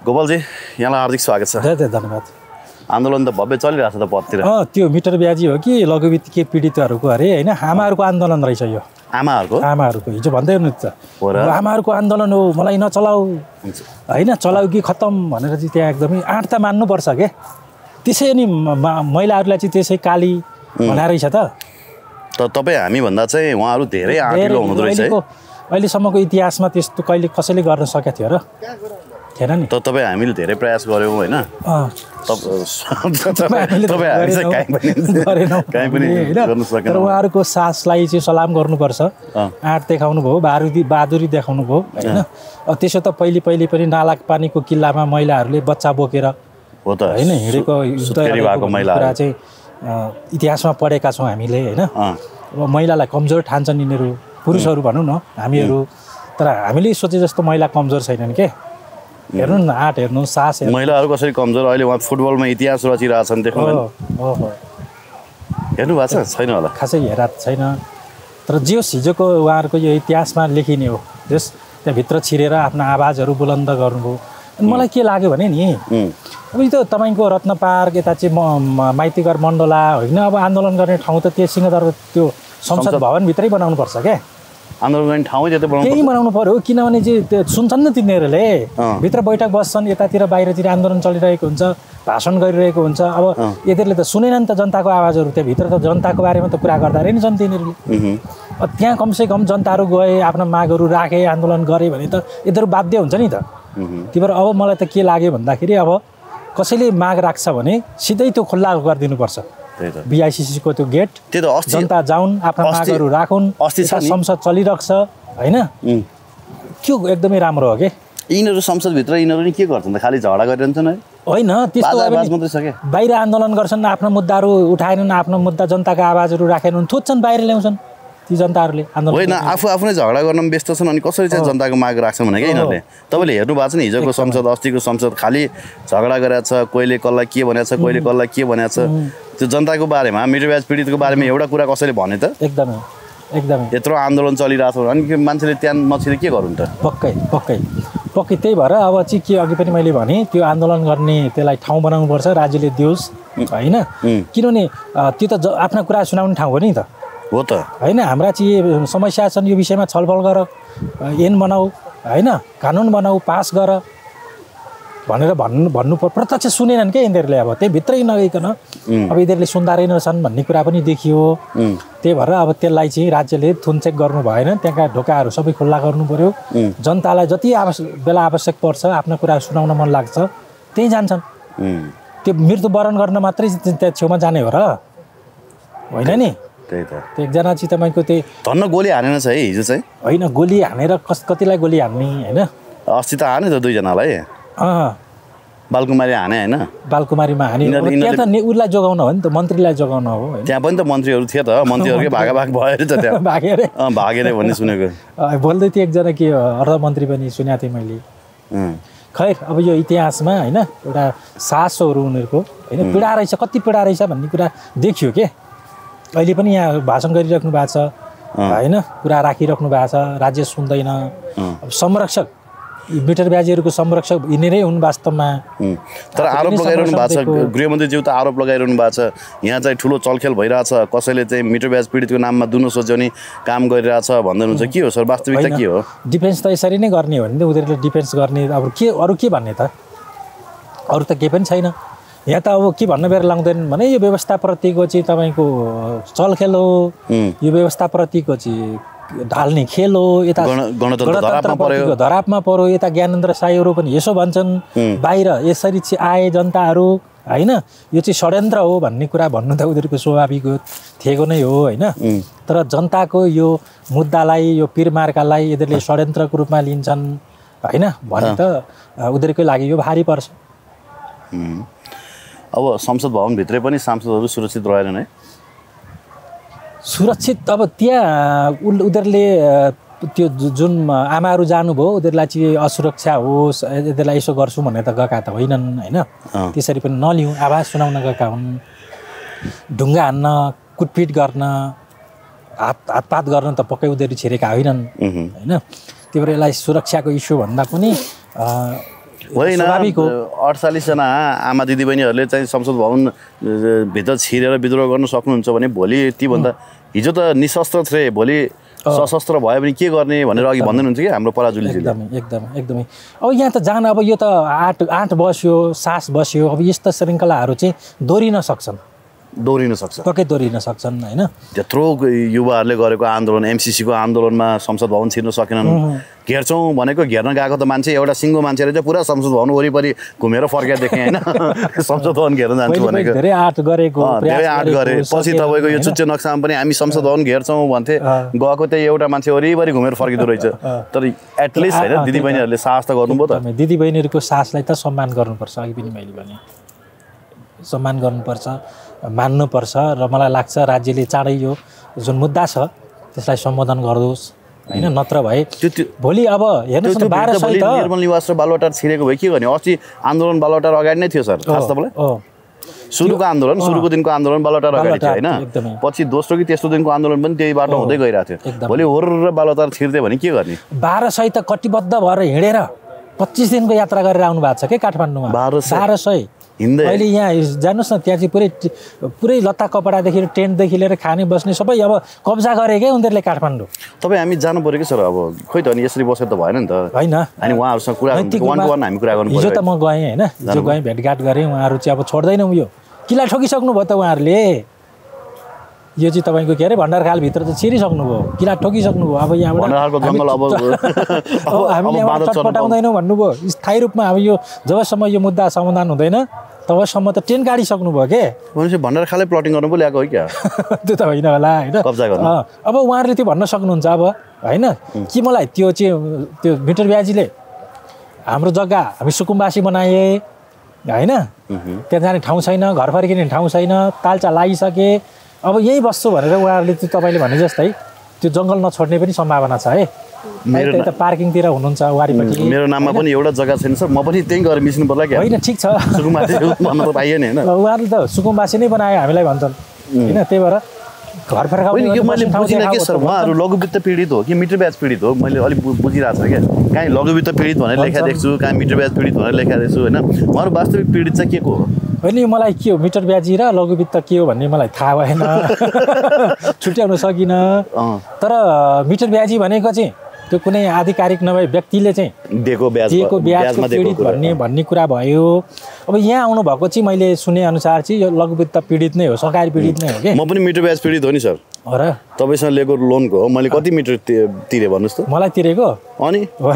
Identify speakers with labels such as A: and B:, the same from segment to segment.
A: गोपालजी यहाँलाई हार्दिक स्वागत छ।
B: धेरै धन्यवाद।
A: आन्दोलन त भव्य चलिरहेछ त पदतिर।
B: त्यो मिटर ब्याजी हो कि लघुवित्तीय पीडितहरूको अरे होइन, आमाहरूको आन्दोलन रहेछ यो। आमाहरूको हिजो भन्दै हुनु त आमाहरूको आन्दोलन हो, मलाई नचलाऊ होइन, चलाऊ कि खत्तम भनेर चाहिँ त्यहाँ एकदमै आँट त मान्नुपर्छ के। त्यसै अनि महिलाहरूलाई चाहिँ त्यसै काली भनेर रहेछ त।
A: तपाईँ हामीभन्दा चाहिँ उहाँहरू धेरै आँटिलो हुनुहुँदो रहेछ है।
B: अहिलेसम्मको इतिहासमा त्यस्तो कहिले कसैले गर्न सकेको थियो र? थिएन नि।
A: तपाईँ हामीले धेरै प्रयास गऱ्यौँ होइन,
B: तर उहाँहरूको सासलाई चाहिँ सलाम गर्नुपर्छ। आँट देखाउनु भयो, बहादुरी देखाउनु भयो होइन। त्यसो त पहिले पनि नाला पानीको किल्लामा महिलाहरूले बच्चा बोकेर होइन हिँडेको कुरा चाहिँ इतिहासमा पढेका छौँ हामीले होइन। अब महिलालाई कमजोर ठान्छन् यिनीहरू, पुरुषहरू भनौँ न हामीहरू, तर हामीले सोचे जस्तो महिला कमजोर छैनन् के। हेर्नु न आँट हेर्नु, सास हेर्नु।
A: महिलाहरू कसरी कमजोर, अहिले उहाँ फुटबलमा इतिहास रचिरहेछन् देख्नु हेर्नु भएको छ छैन होला?
B: खासै हेरा छैन, तर जे होस् हिजोको उहाँहरूको यो इतिहासमा लेखिने हो। जस त्यहाँभित्र छिरेर आफ्नो आवाजहरू बुलन्द गर्नुभयो। अनि मलाई के लाग्यो भने नि, अब यो त तपाईँको रत्न पार्क यता चाहिँ माइतीघर मण्डला होइन, अब आन्दोलन गर्ने ठाउँ त त्यो सिंहदरबार त्यो संसद भवनभित्रै बनाउनुपर्छ क्या।
A: आन्दोलन गर्ने ठाउँ
B: त्यही बनाउनु पर्यो, किनभने चाहिँ त्यो सुन्छन् न तिनीहरूले, भित्र बैठक बस्छन्, यतातिर बाहिरतिर आन्दोलन चलिरहेको हुन्छ, भाषण गरिरहेको हुन्छ। अब यिनीहरूले त सुनेनन् त जनताको आवाजहरू, त्यहाँभित्र त जनताको बारेमा त कुरा गर्दा रहेछन् तिनीहरूले। त्यहाँ कमसेकम जनताहरू गए, आफ्ना मागहरू राखे, आन्दोलन गरे भने त यिनीहरू बाध्य हुन्छ नि त। त्यही भएर अब मलाई त के लाग्यो भन्दाखेरि, अब कसैले माग राख्छ भने सिधै त्यो खुल्ला गरिदिनुपर्छ। बीआईसीसीको त्यो गेट, जनता जाउन्, आफ्ना मागहरू राखुन्, संसद चलिरहेको छ होइन, त्यो एकदमै राम्रो हो कि।
A: यिनीहरू संसदभित्र यिनीहरू नि के गर्छन् त, खालि झगडा गरिरहन्छन् है?
B: होइन, त्यस्तो बाहिर आन्दोलन गर्छन्, आफ्नो मुद्दाहरू उठाएनन्, आफ्नो मुद्दा जनताको आवाजहरू राखेनन्, थोच्छन्, बाहिर ल्याउँछन् ती जनताहरूले आन्दोलन।
A: होइन, आफू नै झगडा गर्न व्यस्त छन्, अनि कसरी चाहिँ जनताको माग राख्छन् भने क्या यिनीहरूले। तपाईँले हेर्नु भएको छ नि हिजोको संसद, अस्तिको संसद, खालि झगडा गरेको छ, कोहीले कसलाई के भनेको छ, कोहीले कसलाई के भनेको छ। त्यो जनताको बारेमा, मिटर ब्याज पीडितको बारेमा एउटा कुरा कसैले भने त?
B: एकदमै
A: यत्रो आन्दोलन चलिरहेको छ, अनि मान्छेले त्यहाँ नछिरे के गर्नु त?
B: पक्कै त्यही भएर अब चाहिँ के अघि पनि मैले भने, त्यो आन्दोलन गर्ने त्यसलाई ठाउँ बनाउनुपर्छ, राज्यले दियोस् होइन। किनभने त्यो त आफ्ना कुरा सुनाउने ठाउँ हो नि त,
A: हो त
B: होइन। हाम्रा चाहिँ समस्या छन्, यो विषयमा छलफल गर, ऐन बनाऊ होइन, कानुन बनाऊ, पास गर भनेर भन्नु प्रत्यक्ष सुनेनन् क्या यिनीहरूले। अब त्यहीभित्रै नगइकन अब यिनीहरूले सुन्दा रहेनछन् भन्ने कुरा पनि देखियो। त्यही भएर अब त्यसलाई चाहिँ राज्यले थुनचेक गर्नु भएन, त्यहाँका ढोकाहरू सबै खुल्ला गर्नु पर्यो। जनतालाई जति बेला आवश्यक पर्छ, आफ्नो कुरा सुनाउन मन लाग्छ, त्यहीँ जान्छन्। त्यो मृत्युवरण गर्न मात्रै त्यहाँ छेउमा जाने हो र होइन नि?
A: त्यही त,
B: त्यो एकजना चाहिँ तपाईँको त्यही
A: धन्न गोली हानेन छ है हिजो चाहिँ?
B: होइन, गोली हानेर कतिलाई गोली हान्ने होइन?
A: अस्ति त हाने त दुईजनालाई, बालकुमारी हाने होइन,
B: बालकुमारीमा हाने। त्यहाँ त उसलाई जोगाउन हो नि त, मन्त्रीलाई जोगाउन हो।
A: त्यहाँ पनि त मन्त्रीहरू थियो त, मन्त्रीहरूकै भागाभाग भयो अरे त त्यहाँ। भागेर भन्ने सुनेको
B: बोल्दै थियो एकजना, के अर्थमन्त्री पनि सुनेको थिएँ मैले। खैर, अब यो इतिहासमा होइन एउटा साहस हो उनीहरूको होइन, पीडा रहेछ, कति पीडा रहेछ भन्ने कुरा देखियो के। अहिले पनि यहाँ भाषण गरिराख्नु भएको छ होइन, कुरा राखिराख्नु भएको छ, राज्य सुन्दैन। संरक्षक, मिटर ब्याजीहरूको संरक्षक यिनीहरू हुन् वास्तवमा।
A: तर आरोप लगाइरहनु भएको छ, गृहमन्त्रीज्यू त आरोप लगाइरहनु भएको छ, यहाँ चाहिँ ठुलो चलखेल भइरहेछ, कसैले चाहिँ मिटर ब्याज पीडितको नाममा दुनो सोच्ने काम गरिरहेछ भन्दै हुनुहुन्छ। के हो सर, वास्तविकता के हो?
B: डिफेन्स त यसरी नै गर्ने हो नि त, उनीहरूले डिफेन्स गर्ने। अब के अरू के भन्ने त, अरू त केही पनि छैन। यहाँ त अब के भन्न बेर लाउँदैन भने, यो व्यवस्थाप्रतिको चाहिँ तपाईँको चलखेल हो, यो व्यवस्थाप्रतिको चाहिँ ढाल्ने खेल हो। यता गणतन्त्रको धरापमा पर्यो, यता ज्ञानेन्द्र साईहरू पनि यसो भन्छन्, बाहिर यसरी चाहिँ आए जनताहरू होइन, यो चाहिँ षड्यन्त्र हो भन्ने कुरा भन्नु त उनीहरूको स्वाभाविक थिएको नै हो होइन। तर जनताको यो मुद्दालाई, यो पिरमार्कालाई यिनीहरूले षड्यन्त्रको रूपमा लिन्छन् होइन भने त उनीहरूकै लागि यो भारी पर्छ।
A: अब संसद भवनभित्रै पनि सांसदहरू सुरक्षित रहेनन् है?
B: सुरक्षित अब त्यहाँ उनीहरूले त्यो जुन आमाहरू जानुभयो उनीहरूलाई चाहिँ असुरक्षा होस्, यिनीहरूलाई यसो गर्छु भनेर त गएका त होइनन् होइन। त्यसरी पनि नलिउँ, आवाज सुनाउन गएका हुन्। ढुङ्गा हान्न, कुटपिट गर्न, हातपात गर्न त पक्कै उनीहरू छिरेका होइनन् होइन। त्यही भएर यसलाई सुरक्षाको इस्यु भन्दा पनि
A: होइन
B: स्वाभाविक हो
A: 48 जना आमा दिदीबहिनीहरूले चाहिँ संसद भवन भित्र छिरेर विद्रोह गर्न सक्नुहुन्छ भने भोलि तीभन्दा हिजो त निशस्त्र थिए भोलि सशस्त्र भयो भने के गर्ने भनेर अघि भन्दै हुनुहुन्छ कि हाम्रो पराजुलीजीले
B: एकदमै अब यहाँ त जान अब यो त आँट बस्यो सास बस्यो अब यस्ता श्रृङ्खलाहरू चाहिँ दोहोरिन सक्छ पक्कै दोहोरिन सक्छन् होइन
A: त्यत्रो युवाहरूले गरेको आन्दोलन एमसिसीको आन्दोलनमा संसद भवन छिर्न सकेनन् घेर्छौँ भनेको घेर्न गएको त मान्छे एउटा सिङ्गो मान्छेले चाहिँ पुरा संसद भवन वरिपरि घुमेर फर्केर देखेँ होइन संसद भवन घेर्न जान्छु भनेको
B: धेरै आँट गरे
A: पछि तपाईँको यो चुच्चे नक्सामा पनि हामी संसद भवन घेर्छौँ भन्थे गएको त्यही एउटा मान्छे वरिपरि घुमेर फर्किँदो रहेछ तर एटलिस्ट होइन दिदीबहिनीहरूले साहस त गर्नुभयो त
B: दिदीबहिनीहरूको साहसलाई त सम्मान गर्नुपर्छ अघि पनि मैले भने सम्मान गर्नुपर्छ मान्नुपर्छ र मलाई लाग्छ राज्यले चाँडै यो जुन मुद्दा छ त्यसलाई सम्बोधन गरिदियोस् होइन नत्र भए भोलि अब हेर्नुहोस् न 1200 त
A: निर्मल निवास र बालुवाटार छिरेको भए के गर्ने अस्ति आन्दोलन बालुवाटार अगाडि नै थियो सर खास तपाईँलाई सुरुको आन्दोलन सुरुको दिनको आन्दोलन बालुवाटार अगाडि थियो होइन पछि दोस्रो कि तेस्रो दिनको आन्दोलन पनि त्यही बाटो हुँदै गइरहेको थियो भोलि होर र बालुवाटार छिर्दै भने के गर्ने
B: 1200 त कटिबद्ध भएर हिँडेर 25 दिनको यात्रा गरेर आउनु भएको छ के काठमाडौँमा 1200 अहिले यहाँ जानुहोस् न त्यहाँ चाहिँ पुरै लत्ता कपडादेखि टेन्टदेखि लिएर खाने बस्ने सबै अब कब्जा गरे क्या उनीहरूले काठमाडौँ
A: तपाईँ हामी जानु पऱ्यो कि सर अब खोइ त अनि यसरी बसेर त भएन नि त
B: होइन
A: अनि उहाँहरूसँग कुरा वान टु वान हामी कुरा गर्नु
B: हिजो त म गएँ होइन हिजो गएँ भेटघाट गरेँ उहाँहरू चाहिँ अब छोड्दैनौँ यो किला ठोकिसक्नु भयो त उहाँहरूले यो चाहिँ तपाईँको के अरे भण्डारखालभित्र त छिरिसक्नुभयो किला ठोकिसक्नुभयो अब यहाँबाट हामीले चटपटाउँदैनौँ भन्नुभयो स्थायी रूपमा अब यो जबसम्म यो मुद्दा समाधान हुँदैन तबसम्म त टेन्ट गाडिसक्नुभयो के
A: भनेपछि भण्डारखालै प्लटिङ गर्नु पो ल्याएको हो क्या
B: त्यो त होइन होला होइन
A: कब्जा गर्नु
B: अब उहाँहरूले त्यो भन्न सक्नुहुन्छ अब होइन कि मलाई त्यो चाहिँ त्यो मिटर ब्याजीले हाम्रो जग्गा हामी सुकुम्बासी बनाए होइन त्यहाँ जाने ठाउँ छैन घर फर्किने ठाउँ छैन तालचा लागिसके अब यहीँ बस्छु भनेर उहाँहरूले त्यो तपाईँले भने जस्तै त्यो जङ्गल नछोड्ने पनि सम्भावना छ है मेरो त पार्किङतिर हुनुहुन्छ वारिपट्टि
A: मेरो नाममा पनि एउटा जग्गा छैन सर म पनि त्यहीँ गएर मिसिनु पर्ला क्या
B: होइन ठिक छ
A: सुकुम्बासी भन्न त पाइएन होइन
B: उहाँहरूले त सुकुम्बासी नै बनायो हामीलाई भन्छन् होइन त्यही भएर घर फर्काउने
A: यो मैले बुझिनँ कि सर उहाँहरू लघुवित्त पीडित हो कि मिटर ब्याज पीडित हो मैले अलिक बुझिरहेको छ क्या काहीँ लघुवित्त पीडित भनेर लेखा देख्छु काहीँ मिटर ब्याज पीडित भनेर लेखा देख्छु होइन उहाँहरू वास्तविक पीडित चाहिँ के को हो
B: होइन मलाई के हो मिटर ब्याजी र लघुवित्त के हो भन्ने मलाई थाहा भएन छुट्याउन सकिनँ तर मिटर ब्याजी भनेको चाहिँ त्यो कुनै आधिकारिक नभए व्यक्तिले चाहिँ
A: दिएको ब्याजको
B: पीडित भन्ने कुरा भयो अब यहाँ आउनु भएको चाहिँ मैले सुने अनुसार चाहिँ यो लघुवित्त पीडित नै हो सरकारी पीडित नै हो कि
A: म पनि मिटर ब्याज पीडित हो नि सर
B: हो र
A: तपाईँसँग लिएको लोनको हो मैले कति मिटर तिरेँ भन्नुहोस् त
B: मलाई तिरेको
A: अनि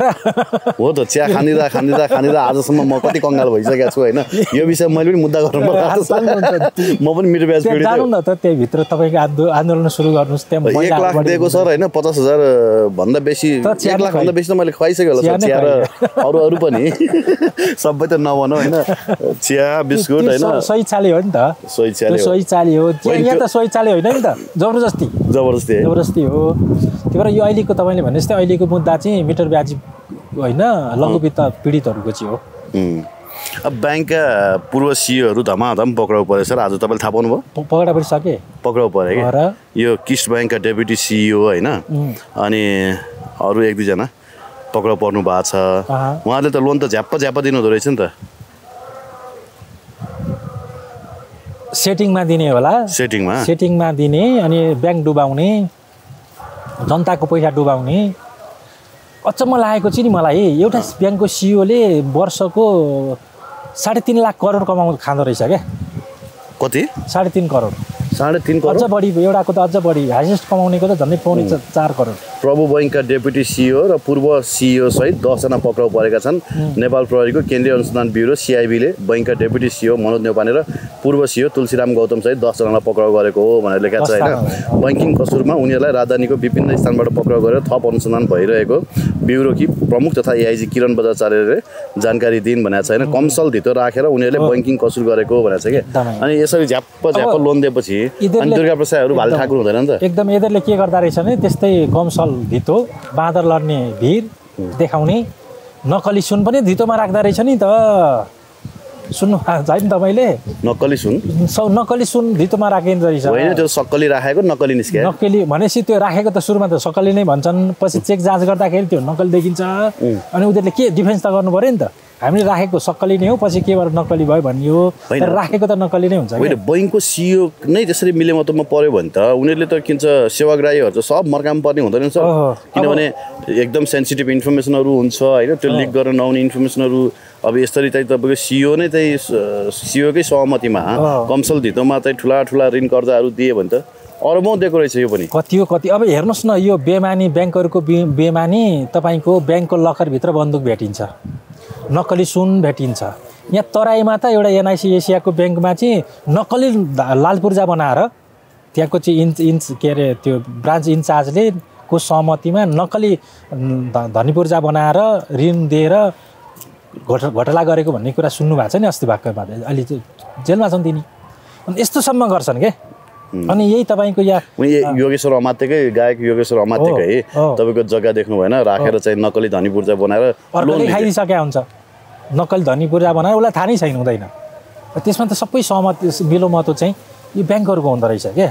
A: हो त चिया खाँदिँदा आजसम्म म कति कङ्गाल भइसकेको छु होइन यो विषय मैले पनि मुद्दा गर्नु पर्छ म पनि मिटर ब्याज पीडित
B: जानु न त त्यही भित्र तपाईँको आन्दोलन सुरु गर्नुहोस् त्यहाँ
A: 1 लाख दिएको सर होइन 50,000 भन्दा बेसी 1 लाख भन्दा बेसी त मैले खुवाइसकेँ होला सर चिया र अरू पनि सबै त नभनौँ होइन चिया बिस्कुट होइन
B: सही चाले हो नि त सही चाले हो यहाँ त सही चाले होइन नि त जबरजस्ती हो त्यही भएर यो अहिलेको तपाईँले भने जस्तै अहिलेको मुद्दा चाहिँ मिटर ब्याजी होइन लघुवित्त पीडितहरूको चाहिँ हो
A: अब ब्याङ्कका पूर्व सिइओहरू धमाधम पक्राउ पऱ्यो सर आज तपाईँले थाहा पाउनुभयो
B: पक्रा परिसके
A: पक्राउ पऱ्यो कि यो किस्ट ब्याङ्कका डेप्युटी सिइओ होइन अनि अरू 1-2 जना पक्राउ पर्नु भएको छ उहाँहरूले त लोन त झ्याप्प दिनुहुँदो रहेछ नि त
B: सेटिङमा दिने होला सेटिङमा दिने अनि ब्याङ्क डुबाउने जनताको पैसा डुबाउने अचम्म लागेको चाहिँ नि मलाई एउटा ब्याङ्कको सिइओले वर्षको 3.5 लाख करोड खाँदो रहेछ क्या
A: कति
B: 3.5 करोड
A: 3.5 करोड
B: अझ बढी एउटाको त अझ बढी हाइएस्ट कमाउनेको त झन्डै 4 करोड
A: प्रभु बैङ्कका डेप्युटी सिइओ र पूर्व सिइओ सहित 10 जना पक्राउ परेका छन् नेपाल प्रहरीको केन्द्रीय अनुसन्धान ब्युरो सिआइबीले बैङ्कका डेप्युटी सिइओ मनोज नेउपाने र पूर्व सिइओ तुलसीराम गौतम सहित 10 जनालाई पक्राउ गरेको हो भनेर लेखेको छ होइन बैङ्किङ कसुरमा उनीहरूलाई राजधानीको विभिन्न स्थानबाट पक्राउ गरेर थप अनुसन्धान भइरहेको ब्युरोकी प्रमुख तथा एआइजी किरण बजाचार्यले जानकारी दिइन् भनेको छ होइन कमसल धितो राखेर उनीहरूले बैङ्किङ कसुर गरेको भनेको छ कि अनि यसरी झ्याप्प लोन दिएपछि अनि दुर्गा प्रसादहरू भाले ठाकुर हुँदैन नि त
B: एकदम यिनीहरूले के गर्दा रहेछ भने त्यस्तै कमसल धितो बाँदर लड्ने भिर देखाउने नक्कली सुन पनि धितोमा राख्दा रहेछ नि त सुन्नु छैन तपाईँले
A: नक्कली
B: सुन धितोमा राखिन्छ रहेछ
A: होइन त्यो सक्कली राखेको नक्कली निस्क्यो
B: नक्कली भनेपछि त्यो राखेको त सुरुमा त सक्कली नै भन्छन् पछि चेक जाँच गर्दाखेरि त्यो नक्कली देखिन्छ अनि उनीहरूले के डिफेन्स त गर्नु पऱ्यो नि त हामीले राखेको सक्कली नै हो, पछि के भएर नक्कली भयो भन्ने हो, तर राखेको त नक्कली नै हुन्छ।
A: होइन, बैङ्कको सिइओ नै त्यसरी मिलेमतोमा पऱ्यो भने त उनीहरूले त किन्छ सेवाग्राहीहरू त सब मर्काम पर्ने हुँदैन सर, किनभने एकदम सेन्सिटिभ इन्फर्मेसनहरू हुन्छ होइन, त्यो लिक गर्न नहुने इन्फर्मेसनहरू। अब यसरी चाहिँ तपाईँको सिइओ नै चाहिँ सिइओकै सहमतिमा कमसल धितोमा चाहिँ ठुला ठुला ऋण कर्जाहरू दिए भने त अरबौँ दिएको रहेछ यो पनि।
B: कति हो कति। अब हेर्नुहोस् न, यो बेमानी ब्याङ्कहरूको बेमानी तपाईँको ब्याङ्कको लकरभित्र बन्दुक भेटिन्छ, नक्कली सुन भेटिन्छ। यहाँ तराईमा त एउटा एनआइसी एसियाको ब्याङ्कमा चाहिँ नक्कली लाल पूर्जा बनाएर त्यहाँको चाहिँ के अरे त्यो ब्रान्च इन्चार्जले को सहमतिमा नक्कली धनी पूर्जा बनाएर ऋण दिएर घोटाला गरेको भन्ने कुरा सुन्नु भएको छ नि अस्ति भर्खरमा, अहिले जेलमा छन् तिनी। अनि यस्तोसम्म गर्छन् के। अनि यही तपाईँको
A: योगेश्वर अमात्यकै गायक योगेश्वर अमात्यकै तपाईँको जग्गा देख्नु भएन, राखेर चाहिँ नक्कली धनी पूर्जा बनाएर
B: अर्कोले खाइदिइसकेका हुन्छ। नक्कली धनी पूर्जा बनाएर उसलाई थाहा नै छैन हुँदैन। त्यसमा त सबै सहमति मिलोमतो चाहिँ यो ब्याङ्कहरूको हुँदो रहेछ क्या।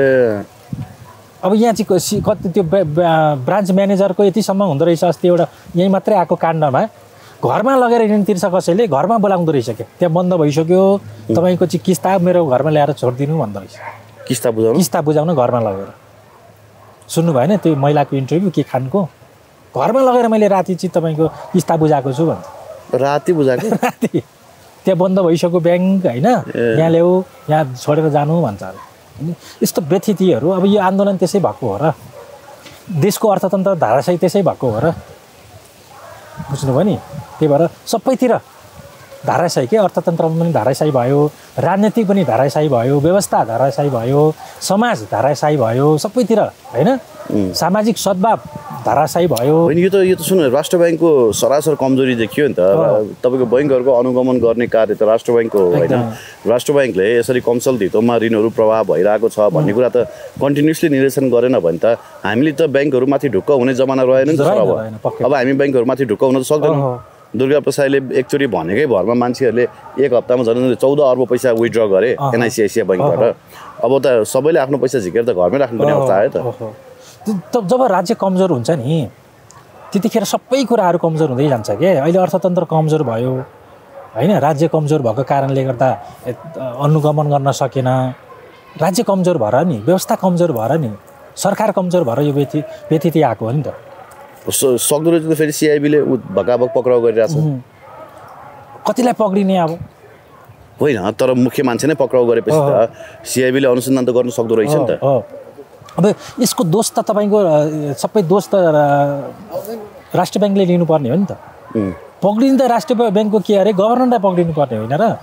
B: अब यहाँ चाहिँ कति त्यो ब्रान्च म्यानेजरको यतिसम्म हुँदो रहेछ। अस्ति एउटा यहीँ मात्रै आएको काण्डमा घरमा लगेर ऋण तिर्छ कसैले, घरमा बोलाउँदो रहेछ क्या। त्यहाँ बन्द भइसक्यो, तपाईँको चाहिँ किस्ता मेरो घरमा ल्याएर छोडिदिनु भन्दो रहेछ। किस्ता बुझाउन घरमा लगेर। सुन्नु भएन त्यो महिलाको इन्टरभ्यू के खानको, घरमा लगेर मैले राति चाहिँ तपाईँको किस्ता बुझाएको छु भन्छ।
A: राति बुझाएको?
B: राति। त्यहाँ बन्द भइसक्यो ब्याङ्क होइन, यहाँ ल्याऊ, यहाँ छोडेर जानु भन्छ अरे। यस्तो व्यथितिहरू। अब यो आन्दोलन त्यसै भएको हो र, देशको अर्थतन्त्र धाराशायी त्यसै भएको हो र, बुझ्नुभयो नि। त्यही भएर सबैतिर धाराशायी के, अर्थतन्त्रमा पनि धाराशायी भयो, राजनीति पनि धाराशायी भयो, व्यवस्था धाराशायी भयो, समाज धाराशायी भयो, सबैतिर होइन, सामाजिक सद्भाव धाराशायी भयो।
A: यो त सुन्नु, राष्ट्र ब्याङ्कको सरासर कमजोरी देखियो नि त। तपाईँको बैङ्कहरूको अनुगमन गर्ने कार्य त राष्ट्र ब्याङ्कको हो होइन। राष्ट्र ब्याङ्कले यसरी कमसल धितोमा ऋणहरू प्रवाह भइरहेको छ भन्ने कुरा त कन्टिन्युसली निरीक्षण गरेन भने त हामीले त ब्याङ्कहरूमाथि ढुक्क हुने जमाना रहेन नि त सर। अब हामी ब्याङ्कहरूमाथि ढुक्क हुन त सक्दैनौँ। दुर्गा प्रसादले एकचोटि भनेकै भरमा मान्छेहरूले एक हप्तामा झन् 14 अर्ब पैसा विथड्र गरे एनआइसी एसिया बैङ्कबाट। अब त सबैले आफ्नो पैसा झिकेर त घरमै राख्नुपर्ने अवस्था आयो त।
B: जब राज्य कमजोर हुन्छ नि त्यतिखेर सबै कुराहरू कमजोर हुँदै जान्छ क्या। अहिले अर्थतन्त्र कमजोर भयो होइन, राज्य कमजोर भएको कारणले गर्दा अनुगमन गर्न सकेन, राज्य कमजोर भएर नि, व्यवस्था कमजोर भएर नि, सरकार कमजोर भएर यो व्यथिति आएको हो नि त।
A: सक्दो रहेछ त फेरि सिआइबीले भकाभक पक्राउ गरिरहेछ।
B: कतिलाई पक्रिने अब
A: होइन, तर मुख्य मान्छे नै पक्राउ गरेपछि त सिआइबीले अनुसन्धान त गर्नु सक्दो रहेछ नि त।
B: अब यसको दोष त तपाईँको सबै दोष त राष्ट्र ब्याङ्कले लिनुपर्ने हो नि त। पक्रिनु त राष्ट्र ब्याङ्कको के अरे, गभर्नरलाई पक्रिनु पर्ने होइन र,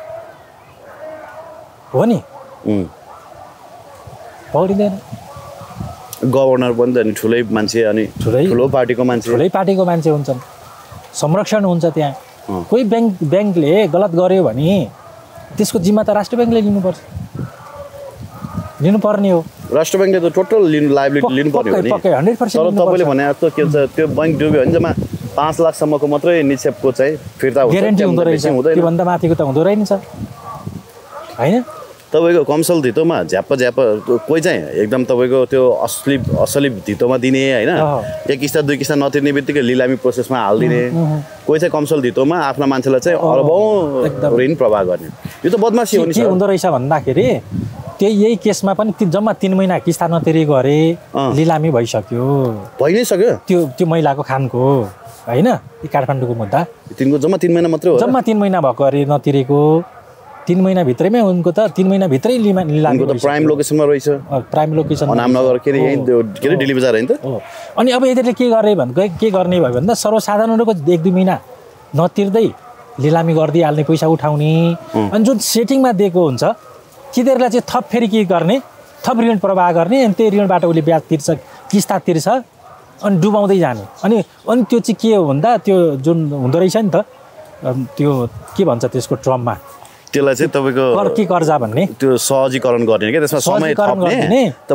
B: हो नि। पक्रिँदैन।
A: गभर्नर पनि त अनि ठुलै मान्छे, अनि ठुलो पार्टीको मान्छे हुन्छन्, संरक्षण हुन्छ त्यहाँ। कोही ब्याङ्कले गलत गर्यो भने त्यसको जिम्मा त राष्ट्र ब्याङ्कले लिनुपर्ने हो। राष्ट्र ब्याङ्कले त टोटल लायबिलिटी लिनुपर्ने हो नि।
B: 100%
A: तर तपाईँले भने जस्तो के भन्छ, त्यो बैङ्क डुब्यो भने जम्मा 5 लाखसम्मको मात्रै निक्षेपको चाहिँ फिर्ता हुन्छ,
B: ग्यारेन्टी हुँदो रहेछ। त्योभन्दा माथिको त हुँदो रहेछ होइन।
A: तपाईँको कमसल धितोमा झ्याप्प कोही चाहिँ एकदम तपाईँको त्यो असली धितोमा दिने होइन, एक किस्ता 2 किस्ता नतिर्ने बित्तिकै लिलामी प्रोसेसमा हालिदिने, कोही चाहिँ कमसल धितोमा आफ्ना मान्छेलाई चाहिँ अरबौँ ऋण प्रवाह गर्ने। यो त बदमासी हो नि।
B: के हुँदो रहेछ भन्दाखेरि यही केसमा पनि जम्मा 3 महिना किस्ता नतिरेको अरे, लिलामी भइसक्यो,
A: भइ नै सक्यो।
B: त्यो महिलाको खानको होइन, काठमाडौँको मुद्दा
A: तिनको जम्मा 3 महिना मात्रै हो,
B: जम्मा 3 महिना भएको अरे नतिरेको। 3 महिनाभित्रैमै उनको त 3 महिनाभित्रै लिलामी
A: त प्राइम लोकेसनमा रहेछ।
B: प्राइम लोकेसन
A: नामनगर के अरे दिल्ली बजार होइन त।
B: अनि अब यतिले के गर्ने भयो भन्दा सर्वसाधारणको 1-2 महिना नतिर्दै लिलामी गरिदिइहाल्ने, पैसा उठाउने। अनि जुन सेटिङमा दिएको हुन्छ तिनीहरूलाई चाहिँ थप फेरि के गर्ने, थप ऋण प्रवाह गर्ने, अनि त्यही ऋणबाट उसले ब्याज तिर्छ, किस्ता तिर्छ, अनि डुबाउँदै जाने। अनि त्यो चाहिँ के हो भन्दा त्यो जुन हुँदो रहेछ नि त, त्यो के भन्छ त्यसको टर्ममा,
A: त्यसलाई चाहिँ तपाईँको
B: के कर्जा भन्ने,
A: त्यो सहजीकरण गर्ने क्या। त्यसमा समय थप्ने त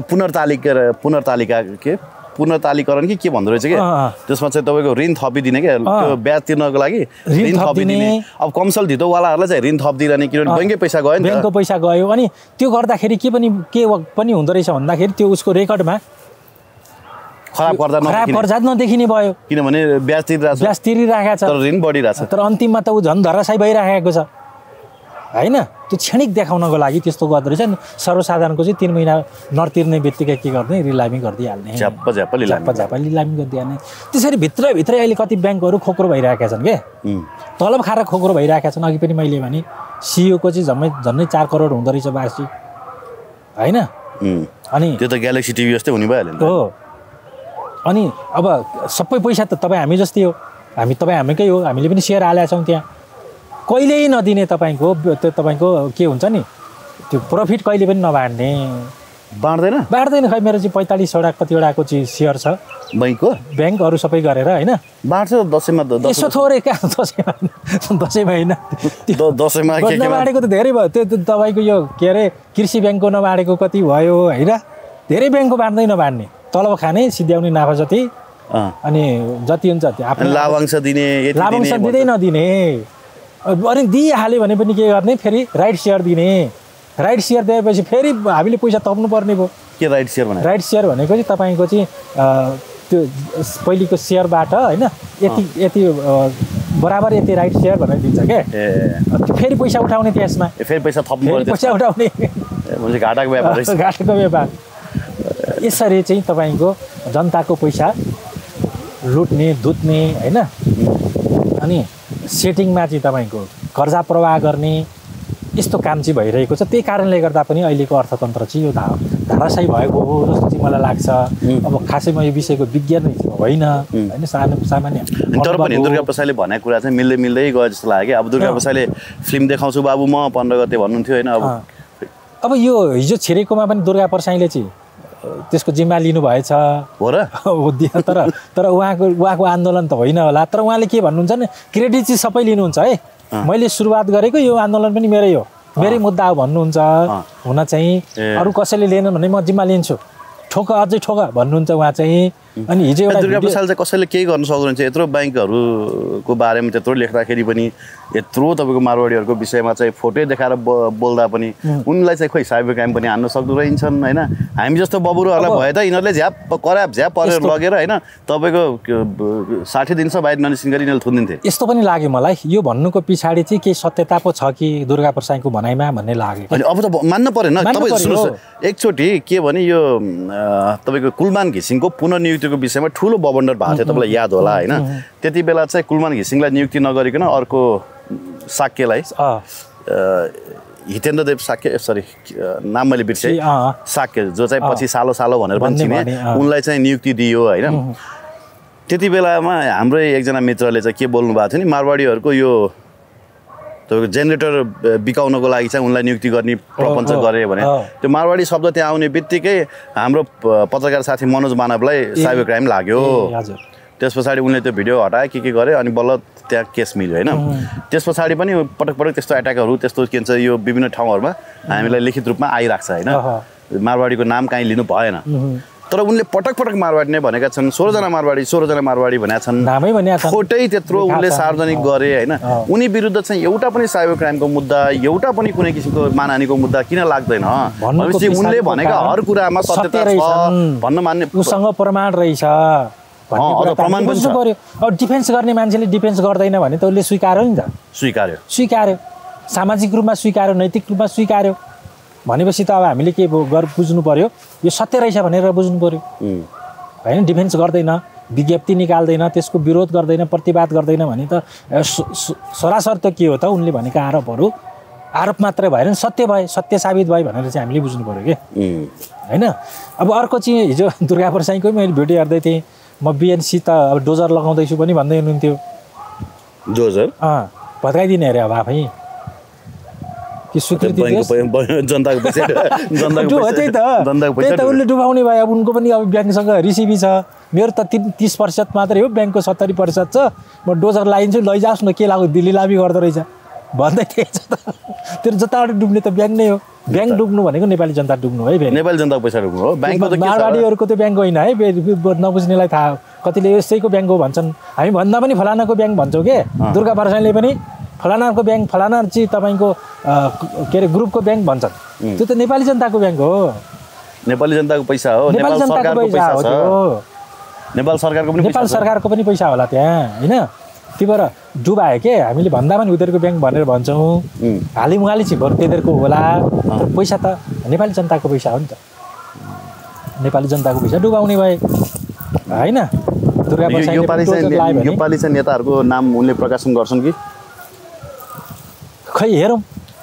A: पुनर्तालिकरण के भन्दो रहेछ क्या। त्यसमा चाहिँ तपाईँको ऋण थपिदिने क्या, त्यो ब्याज तिर्नको लागि ऋण थपिदिने। अब कमसल धितोवालाहरूलाई चाहिँ ऋण थपिदिरहने, किनभने ब्याङ्ककै पैसा गयो नि,
B: ब्याङ्कको पैसा गयो। अनि त्यो गर्दाखेरि के पनि हुँदो रहेछ भन्दाखेरि त्यो उसको रेकर्डमा
A: खराब
B: कर्जा नदेखिने भयो
A: किनभने ब्याज
B: तिरिरहेको छ
A: तर ऋण बढिरहेछ
B: तर अन्तिममा त ऊ झन् धराशायी भइरहेको छ होइन त्यो क्षणिक देखाउनको लागि त्यस्तो गर्दो रहेछ नि सर्वसाधारणको चाहिँ 3 महिना नतिर्ने बित्तिकै के गर्ने रिलामी गरिदिइहाल्ने
A: झ्याप्प
B: लिलामी गरिदिइहाल्ने त्यसरी भित्रै अहिले कति ब्याङ्कहरू खोक्रो भइरहेका छन् के तलब खाएर खोक्रो भइरहेका छन् अघि पनि मैले भने सिइओको चाहिँ झन्नै 4 करोड हुँदो रहेछ वार्षिक होइन अनि
A: त्यो त ग्यालेक्सी टिभी जस्तै हुने भइहाल्यो नि
B: हो अनि अब सबै पैसा त हामी जस्तै हो हामीकै हो हामीले पनि सेयर हालेका छौँ त्यहाँ कहिल्यै नदिने तपाईँको के हुन्छ नि त्यो प्रफिट कहिले पनि नबाड्ने बाँड्दैन खै मेरो चाहिँ 45वटा कतिवटाको चाहिँ सेयर छ ब्याङ्कहरू सबै गरेर होइन
A: बाँड्छ दसैँमा
B: यसो थोरै कहाँ दसैँमा होइन नबाँडेको त धेरै भयो त्यो तपाईँको यो के अरे कृषि ब्याङ्कको नबाँडेको कति भयो होइन धेरै ब्याङ्कको बाँड्ने तलब खाने सिध्याउने नाफा जति अनि जति हुन्छ आफ्नो
A: लाभांश
B: दिँदै नदिने अनि दिइहाल्यो भने पनि के गर्ने फेरि राइट सेयर दिने राइट सेयर दिएपछि फेरि हामीले पैसा तप्नु पर्ने भयो
A: के राइट सेयर
B: भनेको चाहिँ तपाईँको चाहिँ त्यो पहिलेको सेयरबाट होइन यति बराबर यति राइट सेयर भनेर दिन्छ क्या फेरि पैसा उठाउने त्यसमा
A: फेरि पैसा
B: उठाउने घाटाको व्यापार यसरी चाहिँ तपाईँको जनताको पैसा लुट्ने धुत्ने होइन अनि सेटिङमा चाहिँ तपाईँको कर्जा प्रवाह गर्ने यस्तो काम चाहिँ भइरहेको छ त्यही कारणले गर्दा पनि अहिलेको अर्थतन्त्र चाहिँ यो धराशायी भएको हो जस्तो चाहिँ मलाई लाग्छ अब खासैमा यो विषयको विज्ञान होइन होइन सामान्य
A: तर पनि दुर्गा प्रसादले भनेको कुरा चाहिँ मिल्दै गयो जस्तो लाग्यो अब दुर्गा प्रसादले फिल्म देखाउँछु बाबु म 15 गते भन्नुहुन्थ्यो होइन
B: अब यो हिजो छिरेकोमा पनि दुर्गा प्रसादले चाहिँ त्यसको जिम्मा लिनु भएछ
A: हो र
B: तर उहाँको आन्दोलन त होइन होला तर उहाँले के भन्नुहुन्छ नि क्रेडिट चाहिँ सबै लिनुहुन्छ है मैले सुरुवात गरेको यो आन्दोलन पनि मेरै मुद्दा हो भन्नुहुन्छ हुन चाहिँ अरू कसैले लिएन भने म जिम्मा लिन्छु अझै ठोक भन्नुहुन्छ उहाँ चाहिँ अनि हिजो एउटा
A: दुर्गा प्रसाद चाहिँ कसैले केही गर्न सक्दैन यत्रो ब्याङ्कहरूको बारेमा त्यत्रो लेख्दाखेरि पनि यत्रो तपाईँको मारवाडीहरूको विषयमा चाहिँ फोटो देखाएर बोल्दा पनि उनलाई चाहिँ खोइ साइबर क्राइम पनि हान्न सक्दो रहेछन् होइन हामी जस्तो बबुरुहरूलाई भए त यिनीहरूले झ्याप परेर लगेर होइन तपाईँको 60 दिनसम्म बाहिर ननिस्किन गरी यिनीहरूले थुनिदिन्थे
B: यस्तो पनि लाग्यो मलाई यो भन्नुको पछाडि चाहिँ केही सत्यता पो छ कि दुर्गा प्रसादको भनाइमा भन्ने लाग्यो
A: अनि अब त मान्न परेन तपाईँ सुन्नुहोस् एकचोटि के भने यो तपाईँको कुलमान घिसिङको पुनर्नियुक्तिको विषयमा ठुलो बवन्डर भएको थियो तपाईँलाई याद होला होइन त्यति बेला चाहिँ कुलमान घिसिङलाई नियुक्ति नगरिकन अर्को साक्यलाई हितेन्द्रदेव साक्य सरी नाम मैले बिर्सेँ साक्य जो चाहिँ पछि सालो भनेर पनि चिने उनलाई चाहिँ नियुक्ति दियो होइन त्यति बेलामा हाम्रै एकजना मित्रले चाहिँ के बोल्नु भएको थियो नि मारवाडीहरूको यो तपाईँको जेनेरेटर बिकाउनको लागि चाहिँ उनलाई नियुक्ति गर्ने प्रपञ्च गरे भने त्यो मारवाडी शब्द त्यहाँ आउने बित्तिकै हाम्रो पत्रकार साथी मनोज मानवलाई साइबर क्राइम लाग्यो त्यस पछाडि उनले त्यो भिडियो हटाए के गरे अनि बल्ल त्यहाँ केस मिल्यो होइन त्यस पछाडि पनि पटक त्यस्तो एट्याकहरू त्यस्तो के भन्छ यो विभिन्न ठाउँहरूमा हामीलाई लिखित रूपमा आइरहेको छ होइन मारवाडीको नाम कहीँ लिनु भएन तर उनले पटक मारवाडी नै भनेका छन् 16 जना मारवाडी भनेका छन् फोटै त्यत्रो उनले सार्वजनिक गरे होइन उनी विरुद्ध चाहिँ एउटा पनि साइबर क्राइमको मुद्दा एउटा पनि कुनै किसिमको मानहानिको मुद्दा किन लाग्दैन भनेपछि उनले भनेका हर कुरामा सत्यता छ भन्न मान्ने
B: उसँग प्रमाण रहेछ प्रमाण बुझ्नु पर्यो अब डिफेन्स गर्ने मान्छेले डिफेन्स गर्दैन भने त उसले स्वीकार्यो नि त स्वीकार्यो सामाजिक रूपमा स्वीकार्यो नैतिक रूपमा स्वीकार्यो भनेपछि त अब हामीले के बुझ्नु पर्यो यो सत्य रहेछ भनेर बुझ्नु पर्यो होइन डिफेन्स गर्दैन विज्ञप्ति निकाल्दैन त्यसको विरोध गर्दैन प्रतिवाद गर्दैन भने त सरासर त के हो त उनले भनेका आरोप मात्रै भएन सत्य साबित भयो भनेर चाहिँ हामीले बुझ्नु पर्यो के होइन अब अर्को चाहिँ हिजो दुर्गा प्रसादकै मैले भिडियो हेर्दै थिएँ म बिएनसी त अब डोजर लगाउँदैछु पनि भन्दै हुनुहुन्थ्यो
A: डोजर
B: भत्काइदिने अरे अब आफै कि स्वीकृति
A: जनताको
B: पैसा उसले डुबाउने भयो अब उनको पनि अब ब्याङ्कसँग रिसिभी छ मेरो त 30% मात्रै हो ब्याङ्कको 70% छ म डोजर लाइन्छु लैजाओस् न के लाग्यो दिल्ली लाबी गर्दो रहेछ भन्दै थिएछ त त्यो जताबाट डुब्ने त ब्याङ्क नै हो ब्याङ्क डुब्नु भनेको नेपाली जनता डुब्नु है फेरि
A: नेपाली जनताको पैसा डुब्नु हो ब्याङ्कमा त
B: मारवाडीहरूको त ब्याङ्क होइन है नबुझ्नेलाई थाहा कतिले यसैको ब्याङ्क हो भन्छन् हामी भन्दा पनि फलानाको ब्याङ्क भन्छौँ के दुर्गा प्रसादले पनि फलानाको ब्याङ्क फलाना चाहिँ तपाईँको के अरे ग्रुपको ब्याङ्क भन्छन् त्यो त नेपाली जनताको ब्याङ्क हो
A: नेपाली जनताको पैसा हो
B: नेपाली जनताको पैसा हो
A: नेपाल सरकारको
B: पनि पैसा होला त्यहाँ होइन त्यही भएर डुबायो के हामीले भन्दा पनि उनीहरूको ब्याङ्क भनेर भन्छौँ हालिमुहाली चाहिँ बरु तिनीहरूको होला तर पैसा त नेपाली जनताको पैसा हो नि त नेपाली जनताको पैसा डुबाउने भए होइन
A: योपालि चाहिँ नेताहरूको नाम उनले प्रकाशन गर्छन् कि
B: खै हेरौँ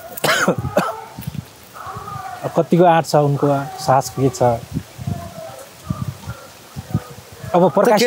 B: कतिको आँट छ उनको साहस के छ अब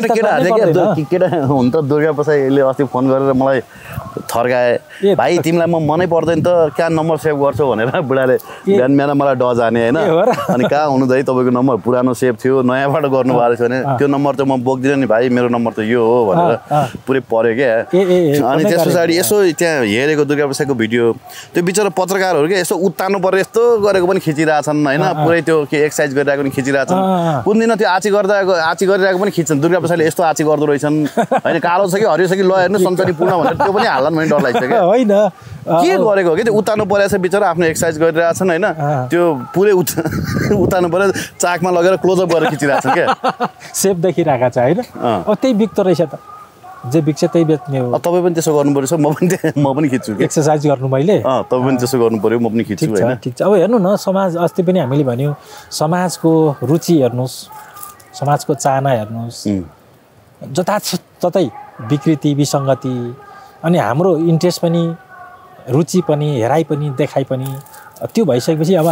A: केटा हुन त दुर्गा प्रसादले अस्ति फोन गरेर मलाई थर्काए भाइ तिमीलाई म मनै पर्दैन त क्या नम्बर सेभ गर्छौ भनेर बुढाले बिहान बिहान मलाई डजाने होइन अनि कहाँ हुनु दाइ तपाईँको नम्बर पुरानो सेभ थियो नयाँबाट गर्नुभएको रहेछ भने त्यो नम्बर त म बोक्दिनँ नि भाइ मेरो नम्बर त यो हो भनेर पुरै पऱ्यो क्या अनि त्यस पछाडि यसो त्यहाँ हेरेको दुर्गा प्रसादको भिडियो त्यो बिचरा पत्रकारहरू क्या यसो उत्तानु परेर यस्तो गरेको पनि खिचिरहेछन् होइन पुरै त्यो के एक्सर्साइज गरिरहेको पनि खिचिरहेछन् कुन दिन त्यो आँची गरिरहेको पनि खिच्छन् दुर्गा प्रसादले यस्तो आँची गर्दो रहेछन् होइन कालो छ कि हरियो छ कि ल हेर्नु सञ्चरी पूर्ण भनेर त्यो पनि हाल्न पनि डर लाग्छ क्या
B: होइन
A: के गरेको हो कि त्यो उतार्नु परेको छ बिचरा आफ्नो एक्सर्साइज गरिरहेछन् होइन त्यो पुरै उतार्नु पऱ्यो चाकमा लगेर क्लोजअप गरेर खिचिरहेछन् क्या
B: सेप देखिरहेको छ होइन त्यही बिक्दो रहेछ त जे बिक्छ त्यही बेच्ने हो
A: तपाईँ पनि त्यसो गर्नु पर्यो म पनि खिच्छु
B: एक्सर्साइज गर्नु मैले
A: तपाईँ पनि त्यसो गर्नु पर्यो म पनि खिच्छु होइन
B: ठिक छ अब हेर्नु न समाज अस्ति पनि हामीले भन्यौँ समाजको रुचि हेर्नुहोस् समाजको चाहना हेर्नुहोस् जताततै विकृति विसङ्गति अनि हाम्रो इन्ट्रेस्ट पनि रुचि पनि हेराइ पनि देखाइ पनि त्यो भइसकेपछि अब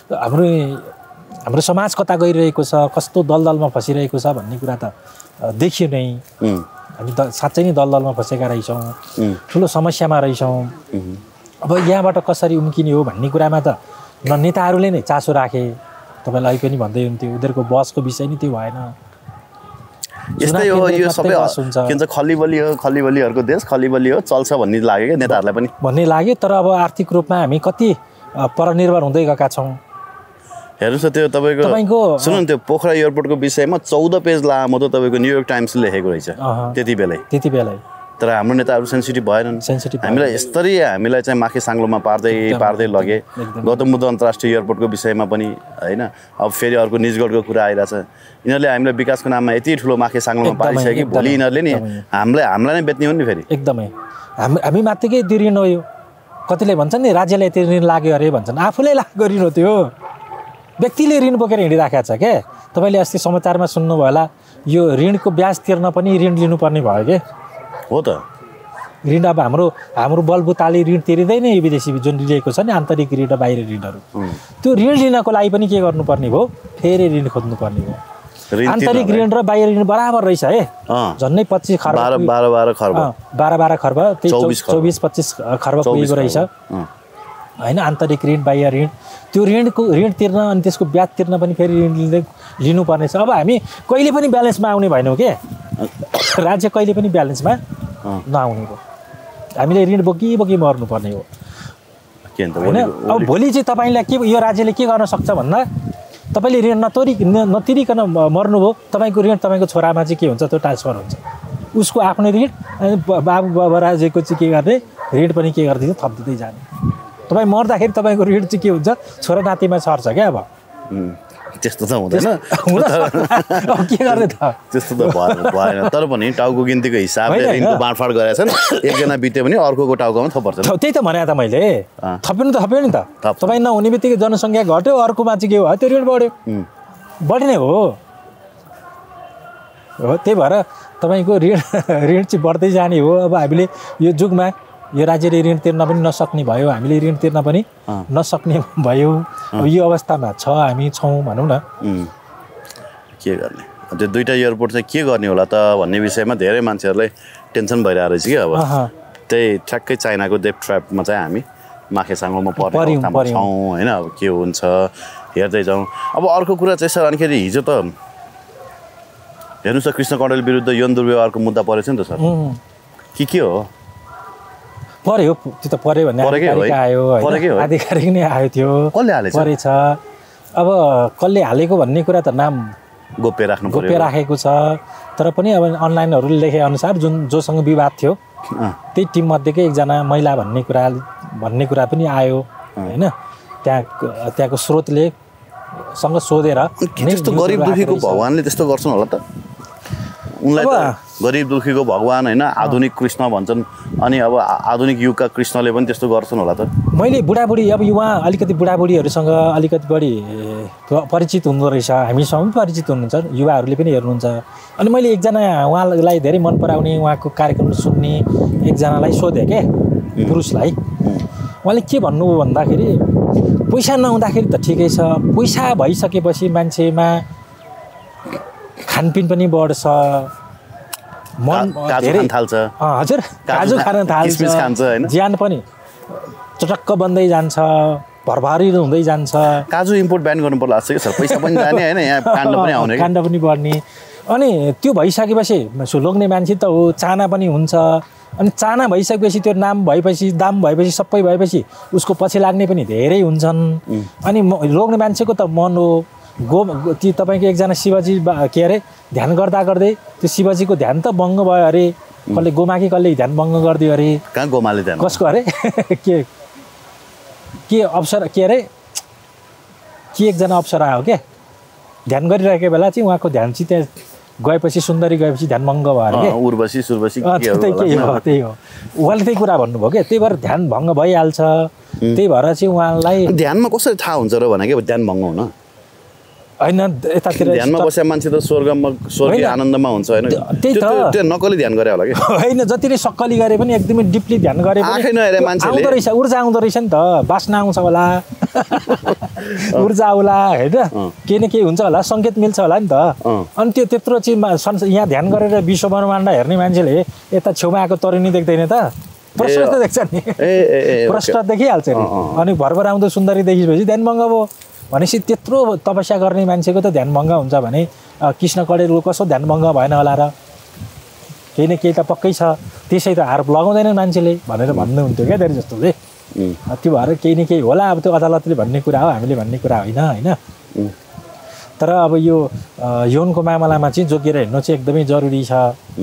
B: हाम्रो समाज कता गइरहेको छ कस्तो दलदलमा फसिरहेको छ भन्ने कुरा त देखियो नै हामी त साँच्चै नै दलदलमा फसेका रहेछौँ ठुलो समस्यामा रहेछौँ अब यहाँबाट कसरी उम्किने हो भन्ने कुरामा त न नेताहरूले नै चासो राखे तपाईँलाई पनि भन्दै हुन्थ्यो उनीहरूको बसको विषय नै त्यो भएन
A: यस्तै हो यो सबै के भन्छ खल्लीबल्लीहरूको देश खल्लीबल्ली हो चल्छ भन्ने लाग्यो क्या नेताहरूलाई पनि
B: भन्ने लाग्यो तर अब आर्थिक रूपमा हामी कति परनिर्भर हुँदै गएका छौँ
A: हेर्नुहोस् न त्यो तपाईँको सुन्नु न त्यो पोखरा एयरपोर्टको विषयमा 14 पेज लामो त तपाईँको न्युयोर्क टाइम्सले लेखेको रहेछ त्यति बेलै तर हाम्रो नेताहरू सेन्सिटिभ भएनन् हामीलाई यस्तरी हामीलाई चाहिँ माथि साङ्लोमा पार्दै लगे गौतम बुद्ध अन्तर्राष्ट्रिय एयरपोर्टको विषयमा पनि होइन अब फेरि अर्को निजगढको कुरा आइरहेछ यिनीहरूले हामीलाई विकासको नाममा यति ठुलो माथि साङ्लोमा पारिसक्यो कि भोलि यिनीहरूले नि हामीलाई नै बेच्ने हो नि फेरि
B: एकदमै हामी माथिकै त्यो ऋण हो यो कतिले भन्छन् नि राज्यले यति ऋण लाग्यो अरे भन्छन् आफूले लागेको ऋण हो त्यो व्यक्तिले ऋण बोकेर हिँडिराखेको छ क्या तपाईँले अस्ति समाचारमा सुन्नुभयो होला यो ऋणको ब्याज तिर्न पनि ऋण लिनुपर्ने भयो क्या
A: हो त
B: ऋण अब हाम्रो बलबुताले ऋण तिरिँदैन यो विदेशी जुन लिएको छ नि आन्तरिक ऋण र बाहिर ऋणहरू त्यो ऋण लिनको लागि पनि के गर्नुपर्ने भयो फेरि ऋण खोज्नुपर्ने भयो आन्तरिक ऋण र बाहिर ऋण बराबर रहेछ है झन्डै 25 खर्ब 12 खर्ब 24-25 खर्ब पुगेको रहेछ होइन आन्तरिक ऋण बाह्य ऋण त्यो ऋण तिर्न अनि त्यसको ब्याज तिर्न पनि फेरि ऋण लिनुपर्ने छ अब हामी कहिले पनि ब्यालेन्समा आउने भएनौँ के राज्य कहिले पनि ब्यालेन्समा नआउने हो हामीले ऋण बोकी मर्नुपर्ने हो होइन अब भोलि चाहिँ तपाईँलाई के यो राज्यले के गर्न सक्छ भन्दा तपाईँले ऋण नतिरिकन मर्नुभयो तपाईँको ऋण तपाईँको छोरामा चाहिँ के हुन्छ त्यो ट्रान्सफर हुन्छ उसको आफ्नो ऋण बाबु राज्यको चाहिँ के गर्ने ऋण पनि के गरिदिन्छ थपिदिँदै जाने तपाईँ मर्दाखेरि तपाईँको ऋण चाहिँ के हुन्छ छोरा नातिमा सर्छ क्या अब
A: त्यस्तो त हुँदैन
B: अब के गर्ने त
A: त्यस्तो त भएन तर पनि टाउको गिन्तीको हिसाबले ऋणको बाँडफाँड गरेका छन् एकजना बित्यो भने अर्कोको टाउकोमा थपर्छ
B: त्यही त भने त मैले थप्यो नि त तपाईँ नहुने बित्तिकै जनसङ्ख्या घट्यो अर्कोमा चाहिँ के हो त्यो ऋण बढ्यो नै हो त्यही भएर तपाईँको ऋण चाहिँ बढ्दै जाने हो अब हामीले यो जुगमा यो राज्यले ऋण तिर्न पनि नसक्ने भयो हामीले ऋण तिर्न पनि नसक्ने भयो यो अवस्थामा हामी छौँ भनौँ न
A: के गर्ने त्यो दुईटा एयरपोर्ट चाहिँ के गर्ने होला त भन्ने विषयमा धेरै मान्छेहरूलाई टेन्सन भइरहेको रहेछ कि अब त्यही ठ्याक्कै चाइनाको डेप ट्र्यापमा चाहिँ हामी माखेसाङ्लोमा पर्ने अवस्थामा छौँ होइन अब के हुन्छ हेर्दै जाउँ अब अर्को कुरा चाहिँ सर अनिखेरि हिजो त हेर्नुहोस् त कृष्ण कौडेल विरुद्ध यौन दुर्व्यवहारको मुद्दा परेछ नि त सर के हो
B: पर्यो त्यो त पर्यो भन्ने आयो आधिकारिक नै आयो थियो परेछ अब कसले हालेको भन्ने कुरा त नाम
A: गोप्य
B: राखेको छ तर पनि अब अनलाइनहरूले लेखे अनुसार जोसँग विवाद थियो त्यही टिममध्येकै एकजना महिला भन्ने कुरा पनि आयो होइन त्यहाँको स्रोतले सँग सोधेर
A: त्यस्तो गरिब दुखीको भगवानले त्यस्तो गर्छन् होला त उनलाई त गरिब दुखीको भगवान होइन आधुनिक कृष्ण भन्छन् अनि अब आधुनिक युगका कृष्णले पनि त्यस्तो गर्छन् होला त
B: मैले बुढाबुढी अब उहाँ अलिकति बुढाबुढीहरूसँग अलिकति बढी परिचित हुँदो रहेछ हामीसँग पनि परिचित हुनुहुन्छ युवाहरूले पनि हेर्नुहुन्छ अनि मैले एकजना उहाँलाई धेरै मन पराउने उहाँको कार्यक्रम सुन्ने एकजनालाई सोधेँ क्या पुरुषलाई उहाँले के भन्नुभयो भन्दाखेरि पैसा नहुँदाखेरि त ठिकै छ पैसा भइसकेपछि मान्छेमा खानपिन पनि बढ्छ मन धेरै हजुर काजु खान थाल्छ ज्यान पनि चटक्क बन्दै जान्छ भरभारी हुँदै जान्छ
A: काजु इम्पोर्ट ब्यान गर्नु पर्ला जस्तो कि सर पैसा पनि जाने होइन यहाँ काण्ड पनि आउने
B: काण्ड पनि बढ्ने अनि त्यो भइसकेपछि लोग्ने मान्छे त हो चाहना पनि हुन्छ अनि चाहना भइसकेपछि त्यो नाम भएपछि दाम भएपछि सबै भएपछि उसको पछि लाग्ने पनि धेरै हुन्छन् अनि लोग्ने मान्छेको त मन हो ती तपाईँको एकजना शिवजी के अरे ध्यान गर्दा गर्दै त्यो शिवजीको ध्यान त भङ्ग भयो अरे कसले गोमाकी कसले ध्यान भङ्ग गरिदियो अरे
A: कहाँ गोमाले ध्यान
B: कसको अरे के अप्सरा के अरे के एकजना अप्सरा हो क्या ध्यान गरिरहेको बेला चाहिँ उहाँको ध्यान चाहिँ त्यहाँ गएपछि सुन्दरी गएपछि ध्यान भङ्ग भयो अरे क्या
A: उर्वशी सुर्वशी
B: त्यही हो उहाँले त्यही कुरा भन्नुभयो क्या त्यही भएर ध्यान भङ्ग भइहाल्छ त्यही भएर चाहिँ उहाँलाई
A: ध्यानमा कसरी थाहा हुन्छ र भने के ध्यान भङ्ग हुन
B: होइन यतातिर
A: ध्यानमा बसेको मान्छे त स्वर्गीय आनन्दमा हुन्छ होइन
B: त्यही त
A: त्यो नक्कली ध्यान गरे होला कि
B: होइन जति नै सक्कली गरे पनि एकदमै डिपली ध्यान गरे पनि आउँदो रहेछ ऊर्जा आउँदो रहेछ नि त बास्ना आउँछ होला ऊर्जा आउला होइन केही न केही हुन्छ होला सङ्केत मिल्छ होला नि त अनि त्यो त्यत्रो चाहिँ यहाँ ध्यान गरेर विश्व ब्रह्माण्ड हेर्ने मान्छेले यता छेउमा आएको तरुनी देख्दैन त प्रश्न त देख्छ नि प्रश्न देखिहाल्छ नि अनि भरभर आउँदो सुन्दरी देखिसकेपछि ध्यान भङ्ग भयो भनेपछि त्यत्रो तपस्या गर्ने मान्छेको त ध्यान भङ्ग हुन्छ भने कृष्ण कडेलको कसो ध्यान भङ्ग भएन होला र केही न केही त पक्कै छ त्यसै त आरोप लगाउँदैन मान्छेले भनेर भन्नुहुन्थ्यो क्या धेरै जस्तोले त्यो भएर केही न केही होला अब त्यो अदालतले भन्ने कुरा हो हामीले भन्ने कुरा होइन होइन तर अब यो यौनको मामलामा चाहिँ जोगिएर हिँड्नु चाहिँ एकदमै जरुरी छ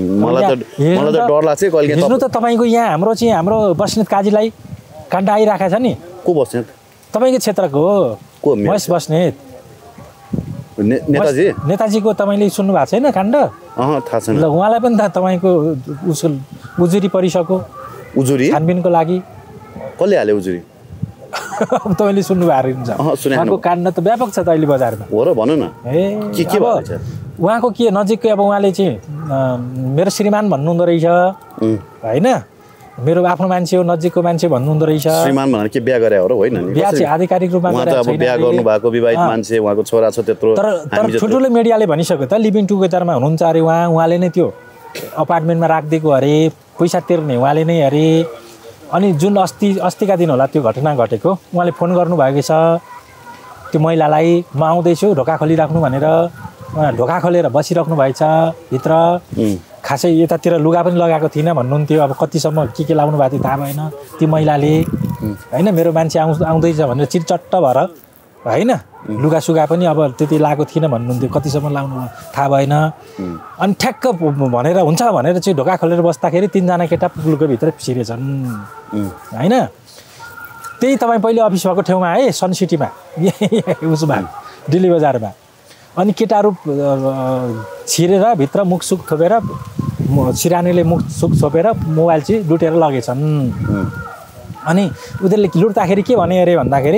B: हेर्नु त तपाईँको यहाँ हाम्रो बस्नेत काजीलाई काण्ड आइरहेको छ नि
A: को बस्नेत
B: तपाईँको क्षेत्रको हो महेश बस्नेत नेताजीको तपाईँले सुन्नु भएको छैन काण्ड
A: थाहा छैन
B: ल उहाँलाई पनि थाहा तपाईँको उजुरी परिसक्यो
A: उजुरी
B: छानबिनको लागि
A: कसले हाल्यो उजुरी
B: तपाईँले सुन्नु भएको हुन्छ उहाँको काण्ड त व्यापक छ त अहिले बजारमा
A: हो र भन्नु न के
B: उहाँको के नजिककै अब उहाँले चाहिँ मेरो श्रीमान भन्नुहुँदो रहेछ होइन मेरो आफ्नो मान्छे हो नजिकको मान्छे भन्नुहुँदो रहेछ
A: श्रीमान भनेर के बिहा गरे हो र होइन
B: बिहा चाहिँ आधिकारिक रूपमा
A: बिहा गर्नु भएको विवाहित मान्छे उहाँको छोरा छ त्यत्रो
B: तर ठुल्ठुलो मिडियाले भनिसक्यो त लिभिङ टुगेदरमा हुनुहुन्छ अरे उहाँले नै त्यो अपार्टमेन्टमा राखिदिएको अरे पैसा तिर्ने उहाँले नै अरे अनि जुन अस्तिका दिन होला त्यो घटना घटेको उहाँले फोन गर्नुभएको छ त्यो महिलालाई म आउँदैछु ढोका खोलिराख्नु भनेर ढोका खोलेर बसिराख्नु भएछ भित्र खासै यतातिर लुगा पनि लगाएको थिइनँ भन्नुहुन्थ्यो अब कतिसम्म के लाउनु भएको थियो थाहा भएन ती महिलाले होइन मेरो मान्छे आउँदैछ भनेर चिरचट्ट भएर होइन लुगासुगा पनि अब त्यति लगाएको थिइनँ भन्नुहुन्थ्यो कतिसम्म लाउनु थाहा भएन अनि ठ्याक्क भनेर हुन्छ भनेर चाहिँ ढोका खोलेर बस्दाखेरि 3 जना केटा पुग्लुको भित्र छिरेछन् होइन त्यही तपाईँ पहिले अफिस भएको ठाउँमा आए सन सिटीमा उसमा दिल्ली बजारमा अनि केटाहरू छिरेर भित्र मुखसुख थोपेर सिरानीले मुखसुख छोपेर मोबाइल चाहिँ लुटेर लगेछन् अनि उनीहरूले लुट्दाखेरि के भने अरे भन्दाखेरि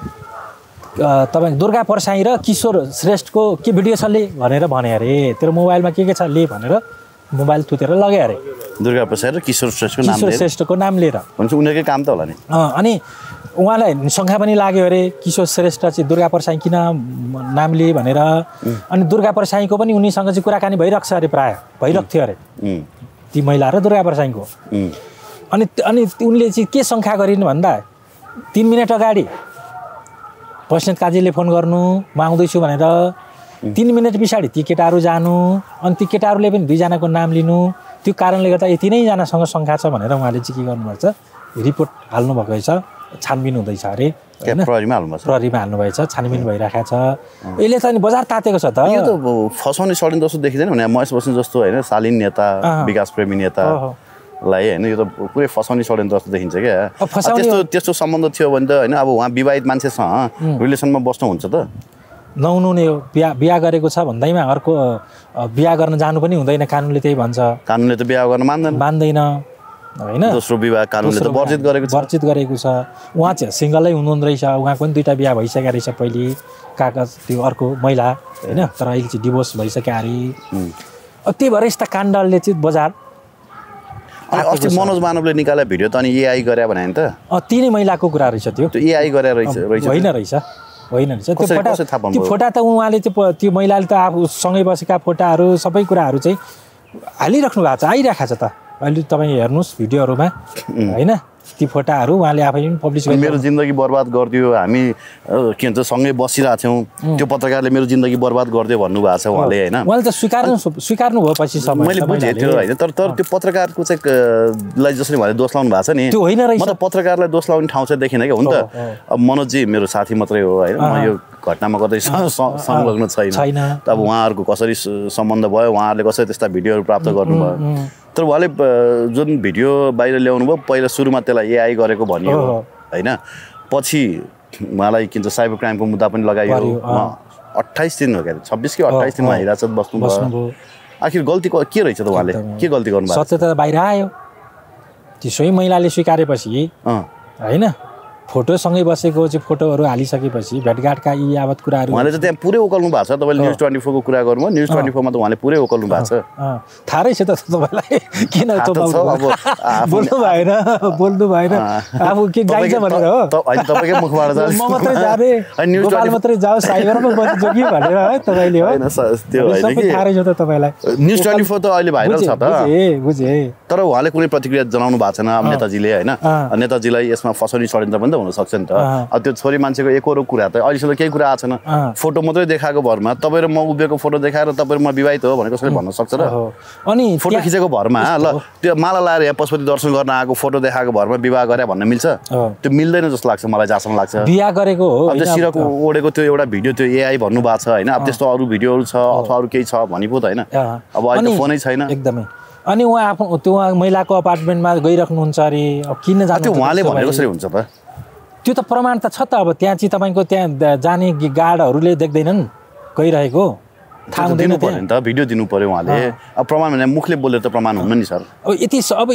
B: तपाईँ दुर्गा परसाई र किशोर श्रेष्ठको के भिडियो छ ले भनेर भने अरे तेरो मोबाइलमा के छ ले भनेर मोबाइल थुतेर लगे अरे
A: दुर्गा परसाई र किशोर
B: श्रेष्ठको नाम लिएर
A: भन्छ उनीहरूकै काम त होला नि
B: अनि उहाँलाई शङ्का पनि लाग्यो अरे किशोर श्रेष्ठ चाहिँ दुर्गा परसाई किन नाम लिए भनेर अनि दुर्गा परसाईको पनि उनीसँग चाहिँ कुराकानी भइरहेको छ अरे प्रायः भइरहेको थियो अरे ती महिला र दुर्गा परसाईको अनि उनले चाहिँ के शङ्का गरिन् भन्दा 3 मिनट अगाडि बस्नेत काजीले फोन गर्नु म आउँदैछु भनेर 3 मिनट पछाडि ती केटाहरू जानु अनि ती केटाहरूले पनि 2 जनाको नाम लिनु त्यो कारणले गर्दा यति नै जनासँग शङ्का छ भनेर उहाँले चाहिँ के गर्नुभएको छ रिपोर्ट हाल्नुभएको रहेछ छानबिन हुँदैछ अरे
A: प्रहरीमा
B: हाल्नुभएछ छानबिन भइरहेको छ यसले त अनि बजार तातेको छ त
A: यो त फसाउने षड्यन्त्र जस्तो देखिँदैन भने महेश बस्नेत जस्तो होइन शालीन नेता विकास प्रेमी नेतालाई होइन यो त पुरै फसाउने षड्यन्त्र जस्तो देखिन्छ क्या त्यस्तो सम्बन्ध थियो भने त होइन अब उहाँ विवाहित मान्छेसँग रिलेसनमा बस्नुहुन्छ त
B: नहुनु नै हो। बिहा गरेको छ भन्दैमा अर्को बिहा गर्न जानु पनि हुँदैन, कानुनले त्यही भन्छ।
A: कानुनले त बिहा गर्न
B: मान्दैन होइन।
A: दोस्रो विवाह कानुनले त वर्जित
B: गरेको छ। उहाँ चाहिँ सिङ्गलै हुनुहुँदो रहेछ, उहाँको पनि 2टा बिहा भइसकेको रहेछ पहिले, कागज त्यो अर्को महिला होइन, तर अहिले चाहिँ डिभोर्स भइसक्यो अरे। त्यही भएर यस्ता काण्डले चाहिँ बजार।
A: अस्ति मनोज मानवले निकाले भिडियो त अनि एआई गरे भने नि त
B: ती नै महिलाको कुरा रहेछ त्यो
A: एआई गरे रहेछ
B: होइन त्यो फोटा त उहाँले त्यो महिलाले त आफू सँगै बसेका फोटाहरू सबै कुराहरू चाहिँ हालिराख्नु भएको छ, आइरहेको छ त अहिले तपाईँ हेर्नुहोस् भिडियोहरूमा होइन। ती फोटाहरू उहाँले आफै पनि पब्लिस गर्नु।
A: मेरो जिन्दगी बर्बाद गरिदियो, हामी के भन्छ सँगै बसिरहेको थियौँ, त्यो पत्रकारले मेरो जिन्दगी बर्बाद गरिदियो भन्नुभएको छ उहाँले होइन।
B: उहाँले त स्वीकार्नु भयो पछि
A: मैले बुझेँ त्यो होइन, तर त्यो पत्रकारको चाहिँ लाई जसरी उहाँले दोष लाउनु भएको छ नि,
B: त्यो होइन रहेछ।
A: म त पत्रकारलाई दोष लाउने ठाउँ चाहिँ देखिनँ क्या। हुन त अब मनोजजी मेरो साथी मात्रै हो होइन, म यो घटनामा कतै संलग्न छैन। अब उहाँहरूको कसरी सम्बन्ध भयो, उहाँहरूले कसरी त्यस्ता भिडियोहरू प्राप्त गर्नुभयो, तर उहाँले जुन भिडियो बाहिर ल्याउनु भयो पहिला सुरुमा त्यसलाई एआई गरेको भनियो होइन, पछि उहाँलाई के भन्छ साइबर क्राइमको मुद्दा पनि लगाइयो। 28 दिन हो क्या, 26 कि 28 दिनमा हिरासत बस्नुभयो। आखिर गल्ती के रहेछ त, उहाँले के गल्ती गर्नुभयो?
B: सत्य त बाहिर आयो, त्यो सोही महिलाले स्वीकारेपछि होइन। फोटोसँगै बसेको चाहिँ फोटोहरू हालिसकेपछि भेटघाटका यी यावत कुराहरू
A: उहाँले चाहिँ त्यहाँ पुरै ओकल्नु भएको छ। तपाईँले न्युज 24 को कुरा गर्नुभयो, न्युज 24 मा त उहाँले पुरै ओकल्नु भएको छ।
B: थाहा रहेछ त तपाईँलाई, किन बोल्नु भएन आफू के गाइन्छ भनेर हो,
A: तपाईँकै मुखबाट
B: म मात्रै जाने गोपाल मात्रै जाऊ साइबरमा जोगी भनेर है तपाईँले हो,
A: त्यो
B: थाहा रहेछ त तपाईँलाई।
A: न्युज 24 त अहिले भाइरल छ त,
B: बुझेँ।
A: तर उहाँले कुनै प्रतिक्रिया जनाउनु भएको छैन अब नेताजीले होइन। नेताजीलाई यसमा फसाउने षड्यन्त्र पनि त हुनसक्छ नि त। अब त्यो छोरी मान्छेको एकरो कुरा त अहिलेसम्म केही कुरा आएको छैन, फोटो मात्रै देखाएको भरमा तपाईँ र म उभिएको फोटो देखाएर तपाईँ र म विवाहित हो भनेर कसैले भन्न सक्छ र?
B: अनि
A: फोटो खिचेको भरमा ल त्यो माला लाएर यहाँ पशुपति दर्शन गर्न आएको फोटो देखाएको भरमा विवाह गरे भन्न मिल्छ? त्यो मिल्दैन जस्तो लाग्छ मलाई, जहाँसम्म लाग्छ।
B: बिहा गरेको हो
A: अब त्यो सिरको ओडेको त्यो एउटा भिडियो त्यो एआई भन्नुभएको छ होइन। अब त्यस्तो अरू भिडियोहरू छ अथवा अरू केही छ भनी पो त होइन, अब अहिले त फोनै छैन
B: एकदमै। अनि उहाँ आफ्नो त्यो महिलाको अपार्टमेन्टमा गइराख्नुहुन्छ अरे, अब किन जानु?
A: त्यो उहाँले भने कसरी हुन्छ त?
B: त्यो त प्रमाण त छ त, अब त्यहाँ चाहिँ तपाईँको त्यहाँ जाने गार्डहरूले देख्दैनन् गइरहेको, थाहा हुँदैन
A: पर्यो नि त, भिडियो दिनु पर्यो उहाँले। अब प्रमाण भने मुखले बोलेर त प्रमाण हुन्न नि सर।
B: अब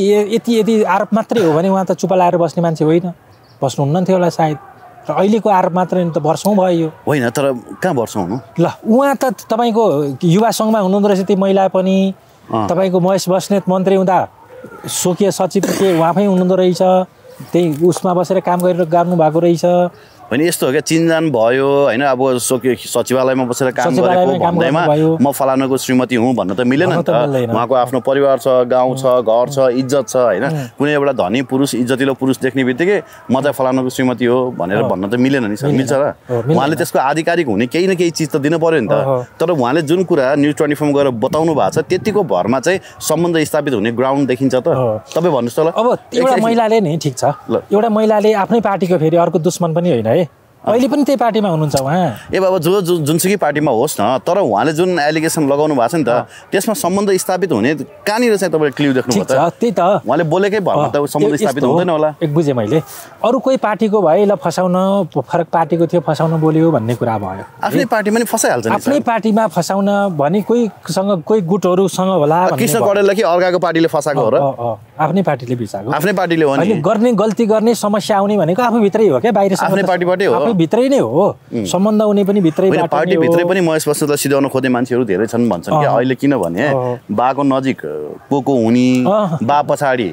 B: यति आरोप मात्रै हो भने उहाँ त चुप लाएर बस्ने मान्छे होइन, बस्नुहुन्न थियो होला सायद। र अहिलेको आरोप मात्रै त वर्षौँ भयो
A: होइन, तर कहाँ वर्षौँ हुनु
B: ल। उहाँ त तपाईँको युवा सङ्घमा हुनुहुँदो रहेछ, त्यो महिला पनि तपाईँको महेश बस्नेत मन्त्री हुँदा स्वकीय सचिव के उहाँ पनि हुनुहुँदो रहेछ, त्यही उसमा बसेर काम गर्नुभएको रहेछ
A: होइन। यस्तो हो क्या, चिनजान भयो होइन। अब सचिवालयमा बसेर काम गरेको भन्दैमा म फलानुको श्रीमती हुँ भन्न त मिलेन नि त। उहाँको आफ्नो परिवार छ, गाउँ छ, घर छ, इज्जत छ होइन। कुनै एउटा धनी पुरुष इज्जतिलो पुरुष देख्ने बित्तिकै म त फलानुको श्रीमती हो भनेर भन्न त मिलेन नि सर, मिल्छ र? उहाँले त्यसको आधिकारिक हुने केही न केही चिज त दिनु पर्यो नि त। तर उहाँले जुन कुरा न्युज 24 मा गएर बताउनु भएको छ त्यतिको भरमा चाहिँ सम्बन्ध स्थापित हुने ग्राउन्ड देखिन्छ त। तपाईँ भन्नुहोस् त ल।
B: अब एउटा महिलाले नि ठिक छ, एउटा महिलाले आफ्नै पार्टीको फेरि अर्को दुश्मन पनि होइन है, अहिले पनि त्यही पार्टीमा हुनुहुन्छ उहाँ।
A: ए बाबा, जुनसुकै पार्टीमा होस् न, तर उहाँले जुन एलिगेसन लगाउनु भएको छ नि त त्यसमा सम्बन्ध स्थापित हुने कहाँनिर चाहिँ तपाईँले क्लिउ देख्नुभयो त?
B: त्यही त
A: उहाँले बोलेकै भरमा त सम्बन्ध स्थापित हुँदैन होला।
B: एक बुझेँ मैले, अरू कोही पार्टीको भए ल फसाउन, फरक पार्टीको थियो फसाउन बोल्यो भन्ने कुरा भयो।
A: आफ्नै पार्टीमा नि फसाइहाल्छ नि,
B: आफ्नै पार्टीमा फसाउन भने कोहीसँग कोही गुटहरूसँग होला।
A: कृष्ण कडेललाई कि अर्काको पार्टीले फसाएको हो र?
B: आफ्नै पार्टीले बिचाएको,
A: आफ्नै पार्टीले हो नि।
B: गर्ने गल्ती गर्ने समस्या आउने भनेको आफू भित्रै हो क्या, बाहिर
A: आफ्नै पार्टीबाटै हो,
B: भित्रै नै हो। सम्बन्ध हुने पनि भित्रैबाट,
A: पार्टी भित्रै पनि महेश बस्नेतलाई सिधाउन खोज्ने मान्छेहरू धेरै छन् भन्छन् कि अहिले, किनभने बाको नजिक को हुने, बा पछाडि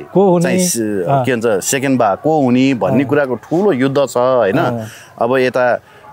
A: के भन्छ सेकेन्ड बा को हुने भन्ने कुराको ठुलो युद्ध छ होइन। अब यता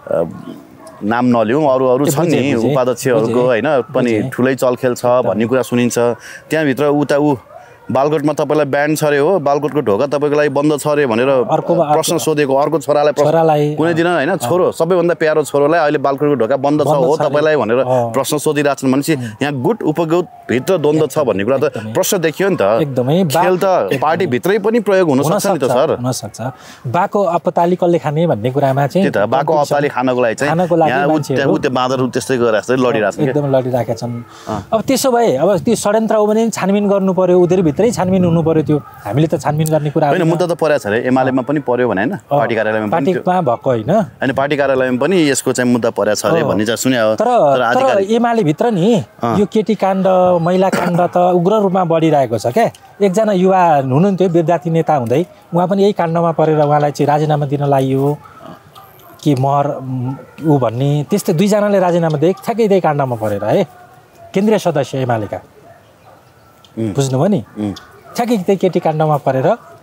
A: नाम नलिउँ, अरू छन् नि उपाध्यक्षहरूको होइन पनि ठुलै चलखेल छ भन्ने कुरा सुनिन्छ। त्यहाँभित्र उता बालकोटमा तपाईँलाई ब्यान्ड छ अरे हो, बालकोटको ढोका तपाईँको लागि बन्द छ अरे भनेर प्रश्न सोधेको अर्को छोरालाई कुनै दिन होइन, छोरो सबैभन्दा प्यारो छोरोलाई अहिले बालकोटको ढोका बन्द छ हो तपाईँलाई भनेर प्रश्न सोधिरहेछन् भनेपछि यहाँ गुट उपगुट भित्र द्वन्द्व छ भन्ने कुरा त प्रश्न देखियो नि त
B: एकदमै
A: खेल त पार्टीभित्रै पनि प्रयोग हुन सक्छ नि त सर
B: हुनसक्छ बाको अपताली कसले खाने भन्ने कुरामा चाहिँ
A: त्यही त बाको अपताली खानको लागि चाहिँ यहाँ त्यो बाँदरहरू त्यस्तै गरेर जस्तै लडिरहेको छ
B: एकदम लडिरहेका छन् अब त्यसो भए अब त्यो षड्यन्त्र हो भने छानबिन गर्नु पर्यो उनीहरूभित्रै छानबिन हुनु पर्यो त्यो हामीले त छानबिन गर्ने कुरा
A: होइन मुद्दा त परेको छ अरे एमालेमा पनि पर्यो भने होइन पार्टी कार्यालयमा पनि
B: पार्टीमा भएको होइन
A: होइन पार्टी कार्यालयमा पनि यसको चाहिँ मुद्दा परेको छ अरे भन्ने चाहिँ सुने
B: तर एमाले भित्र नि यो केटी काण्ड महिला काण्ड त उग्र रूपमा बढिरहेको छ क्या एकजना युवा हुनुहुन्थ्यो विद्यार्थी नेता हुँदै उहाँ पनि यही काण्डमा परेर उहाँलाई चाहिँ राजीनामा दिन लागियो कि महर ऊ भन्ने त्यस्तै दुईजनाले राजीनामा दिए ठ्याक्कै त्यही काण्डमा परेर है केन्द्रीय सदस्य एमालेका बुझ्नुभयो नि ठ्याक्कै त्यही केटी काण्डमा परेर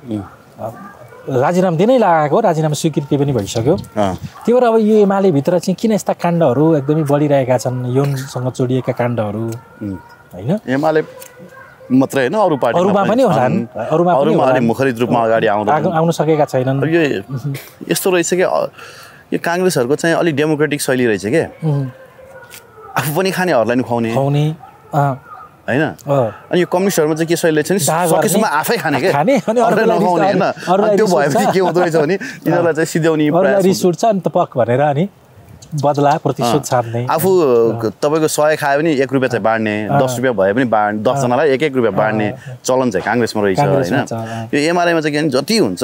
B: राजीनामा दिनै लागेको राजीनामा स्वीकृति पनि भइसक्यो त्यही भएर अब यो एमाले भित्र चाहिँ किन यस्ता काण्डहरू एकदमै बढिरहेका छन् यौनसँग जोडिएका काण्डहरू होइन
A: एमाले मात्रै होइन अरू
B: अरूमा पनि होलान्
A: अरूमा मुखरित रूपमा अगाडि
B: आउन सकेका छैनन्
A: यो यस्तो रहेछ कि यो काङ्ग्रेसहरूको चाहिँ अलिक डेमोक्रेटिक शैली रहेछ क्या आफू पनि खाने अरूलाई खुवाउने होइन अनि यो कम्युनिस्टहरूमा चाहिँ के शैली छ सकेसम्म आफै खाने क्या नखाउने होइन त्यो भएपछि के हुँदो रहेछ भने यिनीहरूलाई चाहिँ सिध्याउने
B: रिस उठ्छ नि त पक भनेर अनि बदला प्रतिशोध छाड्ने
A: आफू तपाईँको 100 खायो भने 1 रुपियाँ चाहिँ बाँड्ने 10 रुपियाँ भए पनि 10 जनालाई 1 रुपियाँ बाँड्ने चलन चाहिँ काङ्ग्रेसमा रहेछ होइन यो एमालेमा चाहिँ के भने जति हुन्छ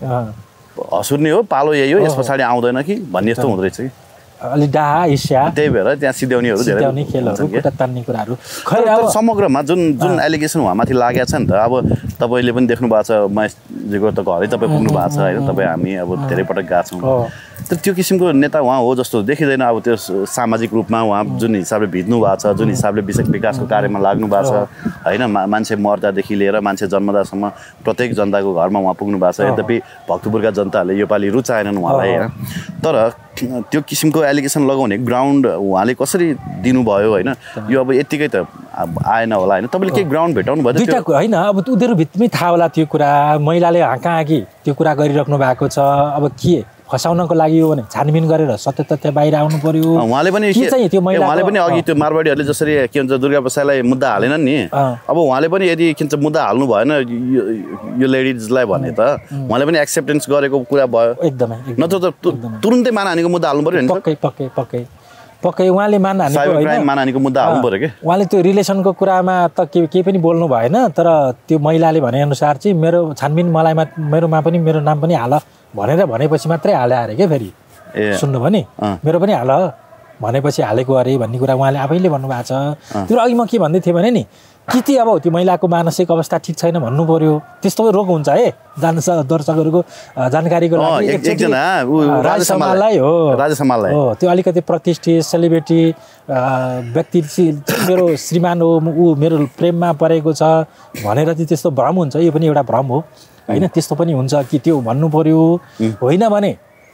A: हसुर्ने हो पालो यही हो यस पछाडि आउँदैन कि भन्ने यस्तो हुँदो रहेछ कि
B: अलि डाहा ईर्ष्या
A: त्यही भएर त्यहाँ सिध्याउनेहरू
B: धेरै खेलहरू खुट्टा तान्ने कुराहरू
A: खै अब समग्रमा जुन एलिगेसन उहाँमाथि लागेको छ नि त अब तपाईँले पनि देख्नु भएको छ महेशजीको त घरै तपाईँ पुग्नु भएको छ होइन तपाईँ हामी अब धेरै पटक गएको छौँ तर त्यो किसिमको नेता उहाँ हो जस्तो देखिँदैन अब त्यो सामाजिक रूपमा उहाँ जुन हिसाबले भिज्नु भएको छ जुन हिसाबले विकासको कार्यमा लाग्नु भएको छ होइन मान्छे मर्दादेखि लिएर मान्छे जन्मदासम्म प्रत्येक जनताको घरमा उहाँ पुग्नु भएको छ यद्यपि भक्तपुरका जनताहरूले योपालि रुचाएनन् उहाँलाई होइन तर त्यो किसिमको एलिगेसन लगाउने ग्राउन्ड उहाँले कसरी दिनुभयो होइन यो अब यत्तिकै त आएन होला होइन तपाईँले केही ग्राउन्ड भेटाउनु भयो
B: दुईटा होइन अब उनीहरू भित्रमै थाहा होला त्यो कुरा महिलाले हाँकाहाँकी त्यो कुरा गरिराख्नु भएको छ अब के फसाउनको लागि हो भने छानबिन गरेर सत्य तथ्य बाहिर आउनु पर्यो
A: उहाँले पनि उहाँले पनि अघि त्यो मारवाडीहरूले जसरी के भन्छ दुर्गा प्रसादलाई मुद्दा हालेनन् नि अब उहाँले पनि यदि के भन्छ मुद्दा हाल्नु भएन यो लेडिजलाई भने त उहाँले पनि एक्सेप्टेन्स गरेको कुरा भयो
B: एकदमै
A: नत्र त तुरुन्तै मानहानीको मुद्दा हाल्नु पर्यो नि
B: पक्कै उहाँले
A: मानहानीको मुद्दा हाल्नु पर्यो कि
B: उहाँले त्यो रिलेसनको कुरामा त केही पनि बोल्नु भएन तर त्यो महिलाले भनेअनुसार चाहिँ मेरो छानबिन मेरोमा पनि मेरो नाम पनि हाल भनेर भनेपछि मात्रै हाले अरे क्या फेरि सुन्नुभयो नि मेरो पनि हाल भनेपछि हालेको अरे भन्ने कुरा उहाँले आफैले भन्नुभएको छ त्यो अघि म के भन्दै थिएँ भने नि कि अब त्यो महिलाको मानसिक अवस्था ठिक छैन भन्नु पर्यो त्यस्तो रोग हुन्छ है दर्शकहरूको जानकारीको लागि राजेशमाललाई हो त्यो अलिकति प्रतिष्ठित सेलिब्रिटी व्यक्ति मेरो श्रीमान हो ऊ मेरो प्रेममा परेको छ भनेर चाहिँ त्यस्तो भ्रम हुन्छ यो पनि एउटा भ्रम हो होइन त्यस्तो पनि हुन्छ कि त्यो भन्नु पर्यो होइन भने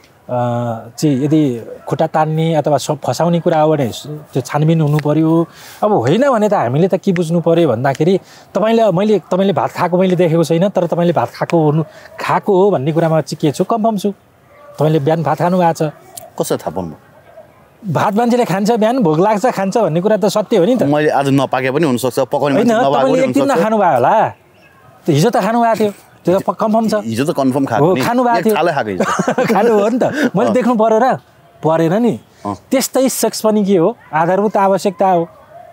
B: चाहिँ यदि खुट्टा तान्ने अथवा फसाउने कुरा हो भने त्यो छानबिन हुनु पर्यो अब होइन भने त हामीले त के बुझ्नु पर्यो भन्दाखेरि तपाईँले भात खाएको मैले देखेको छैन तर तपाईँले भात खाएको हो भन्ने कुरामा चाहिँ के छु कन्फर्म छु तपाईँले बिहान भात खानु भएको छ
A: कसरी थाहा पाउनु
B: भात मान्छेले खान्छ बिहान भोक लाग्छ खान्छ भन्ने कुरा त सत्य हो नि त
A: मैले आज नपाके पनि हुनसक्छ पकाउने
B: तपाईँले एक दिन नखानु भयो होला हिजो त खानु भएको थियो त्यो त कन्फर्म छ
A: हिजो त कन्फर्म खाएको
B: खानु भएको थियो खानु हो नि त मैले देख्नु पर्यो र परेन नि त्यस्तै सेक्स पनि के हो आधारभूत आवश्यकता हो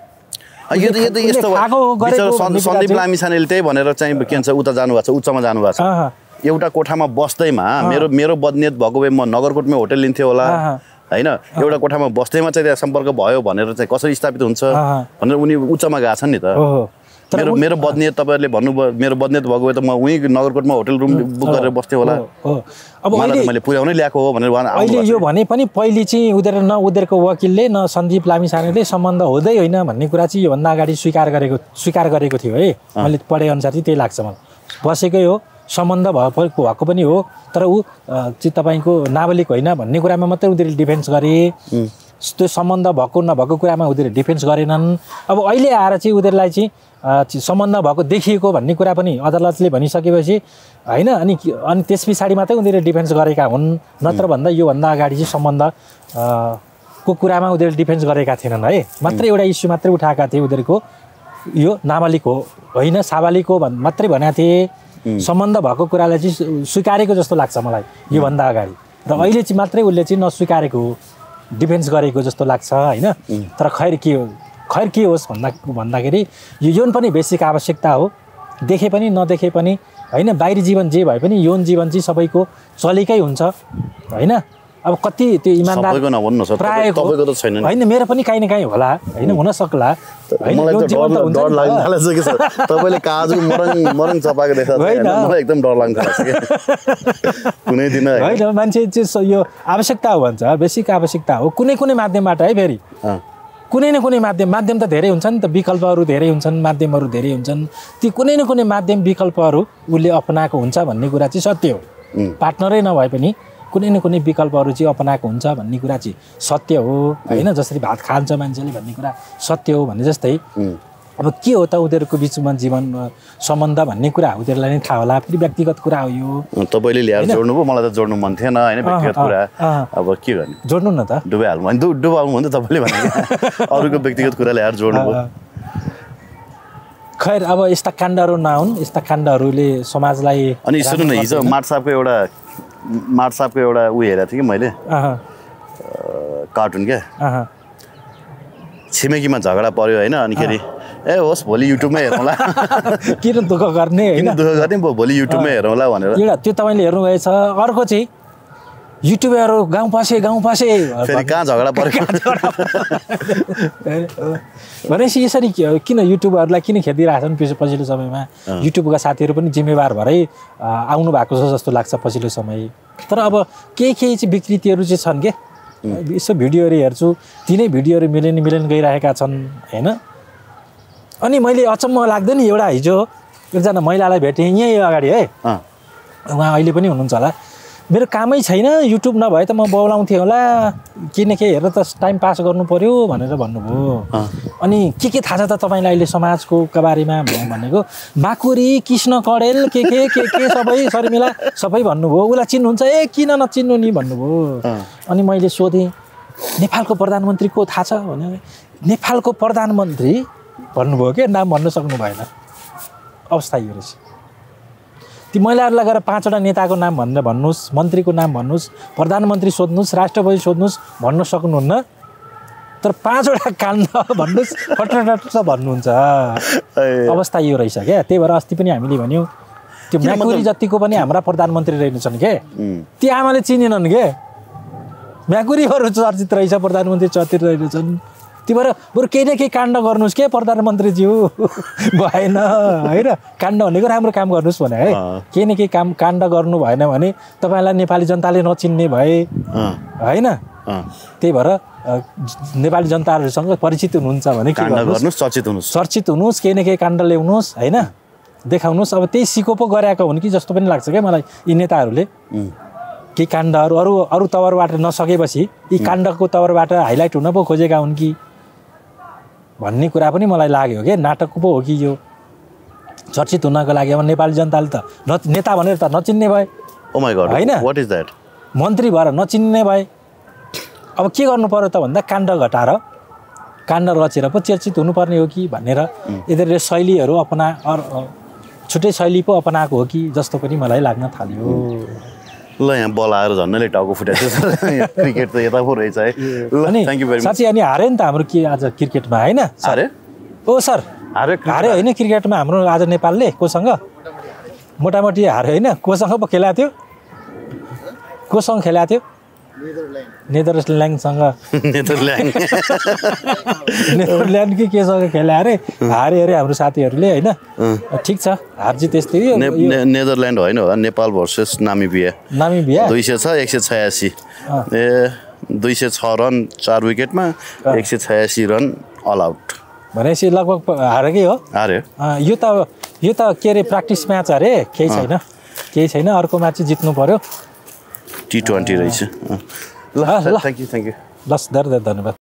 A: सन्दीप लामिछानेले त्यही भनेर चाहिँ के भन्छ उता जानुभएको छ उच्चमा जानुभएको छ एउटा कोठामा बस्दैमा मेरो बदनियत भएको भए म नगरकोटमै होटल लिन्थेँ होला होइन एउटा कोठामा बस्दैमा चाहिँ त्यहाँ सम्पर्क भयो भनेर चाहिँ कसरी स्थापित हुन्छ भनेर उनी उच्चमा गएको छन् नि त मेरो बदनियत तपाईँहरूले भन्नुभयो मेरो बदनियत भएको भए त म उहीँ नगरकोटमा होटल रुम बुक गरेर बस्थेँ होला
B: अब
A: मैले पुर्याउनै ल्याएको हो भनेर
B: अहिले यो भने पनि पहिले चाहिँ उनीहरूको वकिलले न सन्दीप लामिछानेले सम्बन्ध हुँदै होइन भन्ने कुरा चाहिँ योभन्दा अगाडि स्वीकार गरेको थियो है मैले पढे अनुसार चाहिँ त्यही लाग्छ मलाई बसेकै हो सम्बन्ध भएको पनि हो तर ऊ चाहिँ तपाईँको नाबालिग होइन भन्ने कुरामा मात्रै उनीहरूले डिफेन्स गरे त्यो सम्बन्ध भएको नभएको कुरामा उनीहरूले डिफेन्स गरेनन् अब अहिले आएर चाहिँ उनीहरूलाई चाहिँ सम्बन्ध भएको देखिएको भन्ने कुरा पनि अदालतले भनिसकेपछि होइन अनि त्यस पछाडि मात्रै उनीहरूले डिफेन्स गरेका हुन् नत्र भन्दा योभन्दा अगाडि चाहिँ सम्बन्ध को कुरामा उनीहरूले डिफेन्स गरेका थिएनन् है मात्रै एउटा इस्यु मात्रै उठाएका थिए उनीहरूको यो नाबालिग हो होइन साबालिग हो मात्रै भनेको थिएँ। सम्बन्ध भएको कुरालाई चाहिँ स्वीकारेको जस्तो लाग्छ मलाई योभन्दा अगाडि, र अहिले चाहिँ मात्रै उसले चाहिँ नस्वीकारेको हो, डिफेन्स गरेको जस्तो लाग्छ होइन। तर खैर के होस् भन्दाखेरि यो यौन पनि बेसिक आवश्यकता हो, देखे पनि नदेखे पनि होइन। बाहिरी जीवन जे भए पनि यौन जीवन चाहिँ सबैको चलेकै हुन्छ होइन। अब कति त्यो इमानदार प्रायःको होइन, मेरो पनि काहीँ न काहीँ होला होइन, हुन सक्ला होइन। यौन जीवन त हुन्छ नि त।
A: तपाईँले काजु मरङ चपाएको देख्दा मलाई एकदम डर लाग्छ कुनै दिन
B: होइन। मान्छे चाहिँ यो आवश्यकता हो भन्छ, बेसिक आवश्यकता हो कुनै माध्यमबाट है। फेरि कुनै न कुनै माध्यम त धेरै हुन्छ नि त, विकल्पहरू धेरै हुन्छन्, माध्यमहरू धेरै हुन्छन्। ती कुनै न कुनै माध्यम विकल्पहरू उसले अपनाएको हुन्छ भन्ने कुरा चाहिँ सत्य हो। पार्टनरै नभए पनि कुनै न कुनै विकल्पहरू चाहिँ अपनाएको हुन्छ भन्ने कुरा चाहिँ सत्य हो होइन। जसरी भात खान्छ मान्छेले भन्ने कुरा सत्य हो भने जस्तै अब के हो त उनीहरूको बिचमा जीवन सम्बन्ध भन्ने कुरा उनीहरूलाई नै थाहा होला। फेरि व्यक्तिगत कुरा हो यो।
A: तपाईँले ल्याएर जोड्नु भयो, मलाई त जोड्नु मन थिएन होइन व्यक्तिगत कुरा। अब के गर्ने,
B: जोड्नु न त,
A: डुबाइहाल्नु भने डुबाउनु भने त तपाईँले भने अरूको व्यक्तिगत कुरा ल्याएर जोड्नु भयो।
B: खैर अब यस्ता काण्डहरू नहुन्, यस्ता काण्डहरूले समाजलाई।
A: अनि सुन्नु न, हिजो माट साहबको एउटा ऊ हेरेको थिएँ कि मैले, कार्टुन क्या, छिमेकीमा झगडा पर्यो होइन। अनिखेरि ए होस् भोलि युट्युबमै हेरौँला,
B: किन दुःख गर्ने होइन,
A: दुःख गर्ने भोलि युट्युबमै हेरौँला भनेर।
B: एउटा त्यो तपाईँले हेर्नुभएछ। अर्को चाहिँ युट्युबरहरू गाउँ पसे
A: फेरि कहाँ झगडा पर्यो
B: भनेपछि यसरी किन युट्युबरहरूलाई किन खेदिरहेछन् पछिल्लो समयमा। युट्युबका साथीहरू पनि जिम्मेवार भएरै आउनु भएको छ जस्तो लाग्छ पछिल्लो समय। तर अब केही चाहिँ विकृतिहरू चाहिँ छन् के, यसो भिडियोहरू हेर्छु, तिनै भिडियोहरू मिलेन गइरहेका छन् होइन। अनि मैले अचम्म लाग्दैन, एउटा हिजो एकजना महिलालाई भेटेँ यहीँ अगाडि है, उहाँ अहिले पनि हुनुहुन्छ होला। मेरो कामै छैन, युट्युब नभए त म बोलाउँथेँ होला, किनकि हेरेर त टाइम पास गर्नु पर्यो भनेर भन्नुभयो। अनि के थाहा छ त तपाईँलाई अहिले समाजको बारेमा भनेको, बाकुरी कृष्ण कडेल के सबै शर्मिला सबै भन्नुभयो। उसलाई चिन्नुहुन्छ? ए किन नचिन्नु नि भन्नुभयो। अनि मैले सोधेँ नेपालको प्रधानमन्त्री को थाहा छ भने, नेपालको प्रधानमन्त्री भन्नुभयो के, नाम भन्न सक्नु भएन। अवस्था यो रहेछ। ती महिलाहरूलाई गएर 5वटा नेताको नाम भनेर भन्नुहोस्, मन्त्रीको नाम भन्नुहोस्, प्रधानमन्त्री सोध्नुहोस्, राष्ट्रपति सोध्नुहोस्, भन्न सक्नुहुन्न। तर 5वटा काण्ड भन्नुहोस् फटफट भन्नुहुन्छ। अवस्था यो रहेछ क्या। त्यही भएर अस्ति पनि हामीले भन्यौँ त्यो म्याकुरी जतिको पनि हाम्रा प्रधानमन्त्री रहेनछन् के, ती आमाले चिनेनन् के। म्याकुरीहरू चर्चित रहेछ, प्रधानमन्त्री चर्चित रहेछन्। त्यही भएर बरु केही न केही काण्ड गर्नुहोस् के प्रधानमन्त्रीज्यू भएन होइन। काण्ड भनेको राम्रो काम गर्नुहोस् भने है, केही न केही काण्ड गर्नु भएन भने तपाईँलाई नेपाली जनताले नचिन्ने भए होइन। त्यही भएर नेपाली जनताहरूसँग परिचित हुनुहुन्छ भने के गर्नुहोस्, चर्चित हुनुहोस्, केही न केही काण्ड ल्याउनुहोस् होइन, देखाउनुहोस्। अब त्यही सिको पो गरेका हुन् कि जस्तो पनि लाग्छ क्या मलाई यी नेताहरूले। केही काण्डहरू अरू तवरबाट नसकेपछि यी काण्डको तवरबाट हाइलाइट हुन पो खोजेका हुन् कि भन्ने कुरा पनि मलाई लाग्यो के। नाटक पो हो कि यो, चर्चित हुनको लागि। अब नेपाली जनताले त नेता भनेर त नचिन्ने भए होइन, मन्त्री भएर नचिन्ने भए। अब के गर्नु पर्यो त भन्दा काण्ड घटाएर काण्ड रचेर पो चर्चित हुनुपर्ने हो कि भनेर यिनीहरूले शैलीहरू छुट्टै शैली पो अपनाएको हो कि जस्तो पनि मलाई लाग्न थाल्यो।
A: ल यहाँ बल आएर झन्नैले टाउको फुटाएको छ। क्रिकेट त यता पो रहेछ है।
B: अनि साँच्चै अनि हार्यो नि त हाम्रो के आज क्रिकेटमा होइन।
A: हारे
B: ओ सर, हार्यो होइन क्रिकेटमा हाम्रो आज नेपालले कोसँग मोटामोटी हार्यो होइन। कोसँग पो खेलाएको थियो, कोसँग खेलाएको थियो? नेदरल्यान्डसँग। नेदरल्यान्ड कि केसँग खेला अरे, हारे अरे हाम्रो साथीहरूले होइन। ठिक छ, हार जित त्यस्तै।
A: नेदरल्यान्ड होइन होला, नेपाल भर्सेस नामिबिया 200 छ 186। ए 206 रन 4 विकेटमा 186 रन अल आउट
B: भनेपछि लगभग हारेकै हो।
A: हार्यो।
B: यो त के अरे प्र्याक्टिस म्याच अरे, केही छैन। अर्को म्याच चाहिँ जित्नु पर्यो।
A: T20 रहेछ। ल थ्याङ्क यू।
B: लस्, धेरै धेरै धन्यवाद।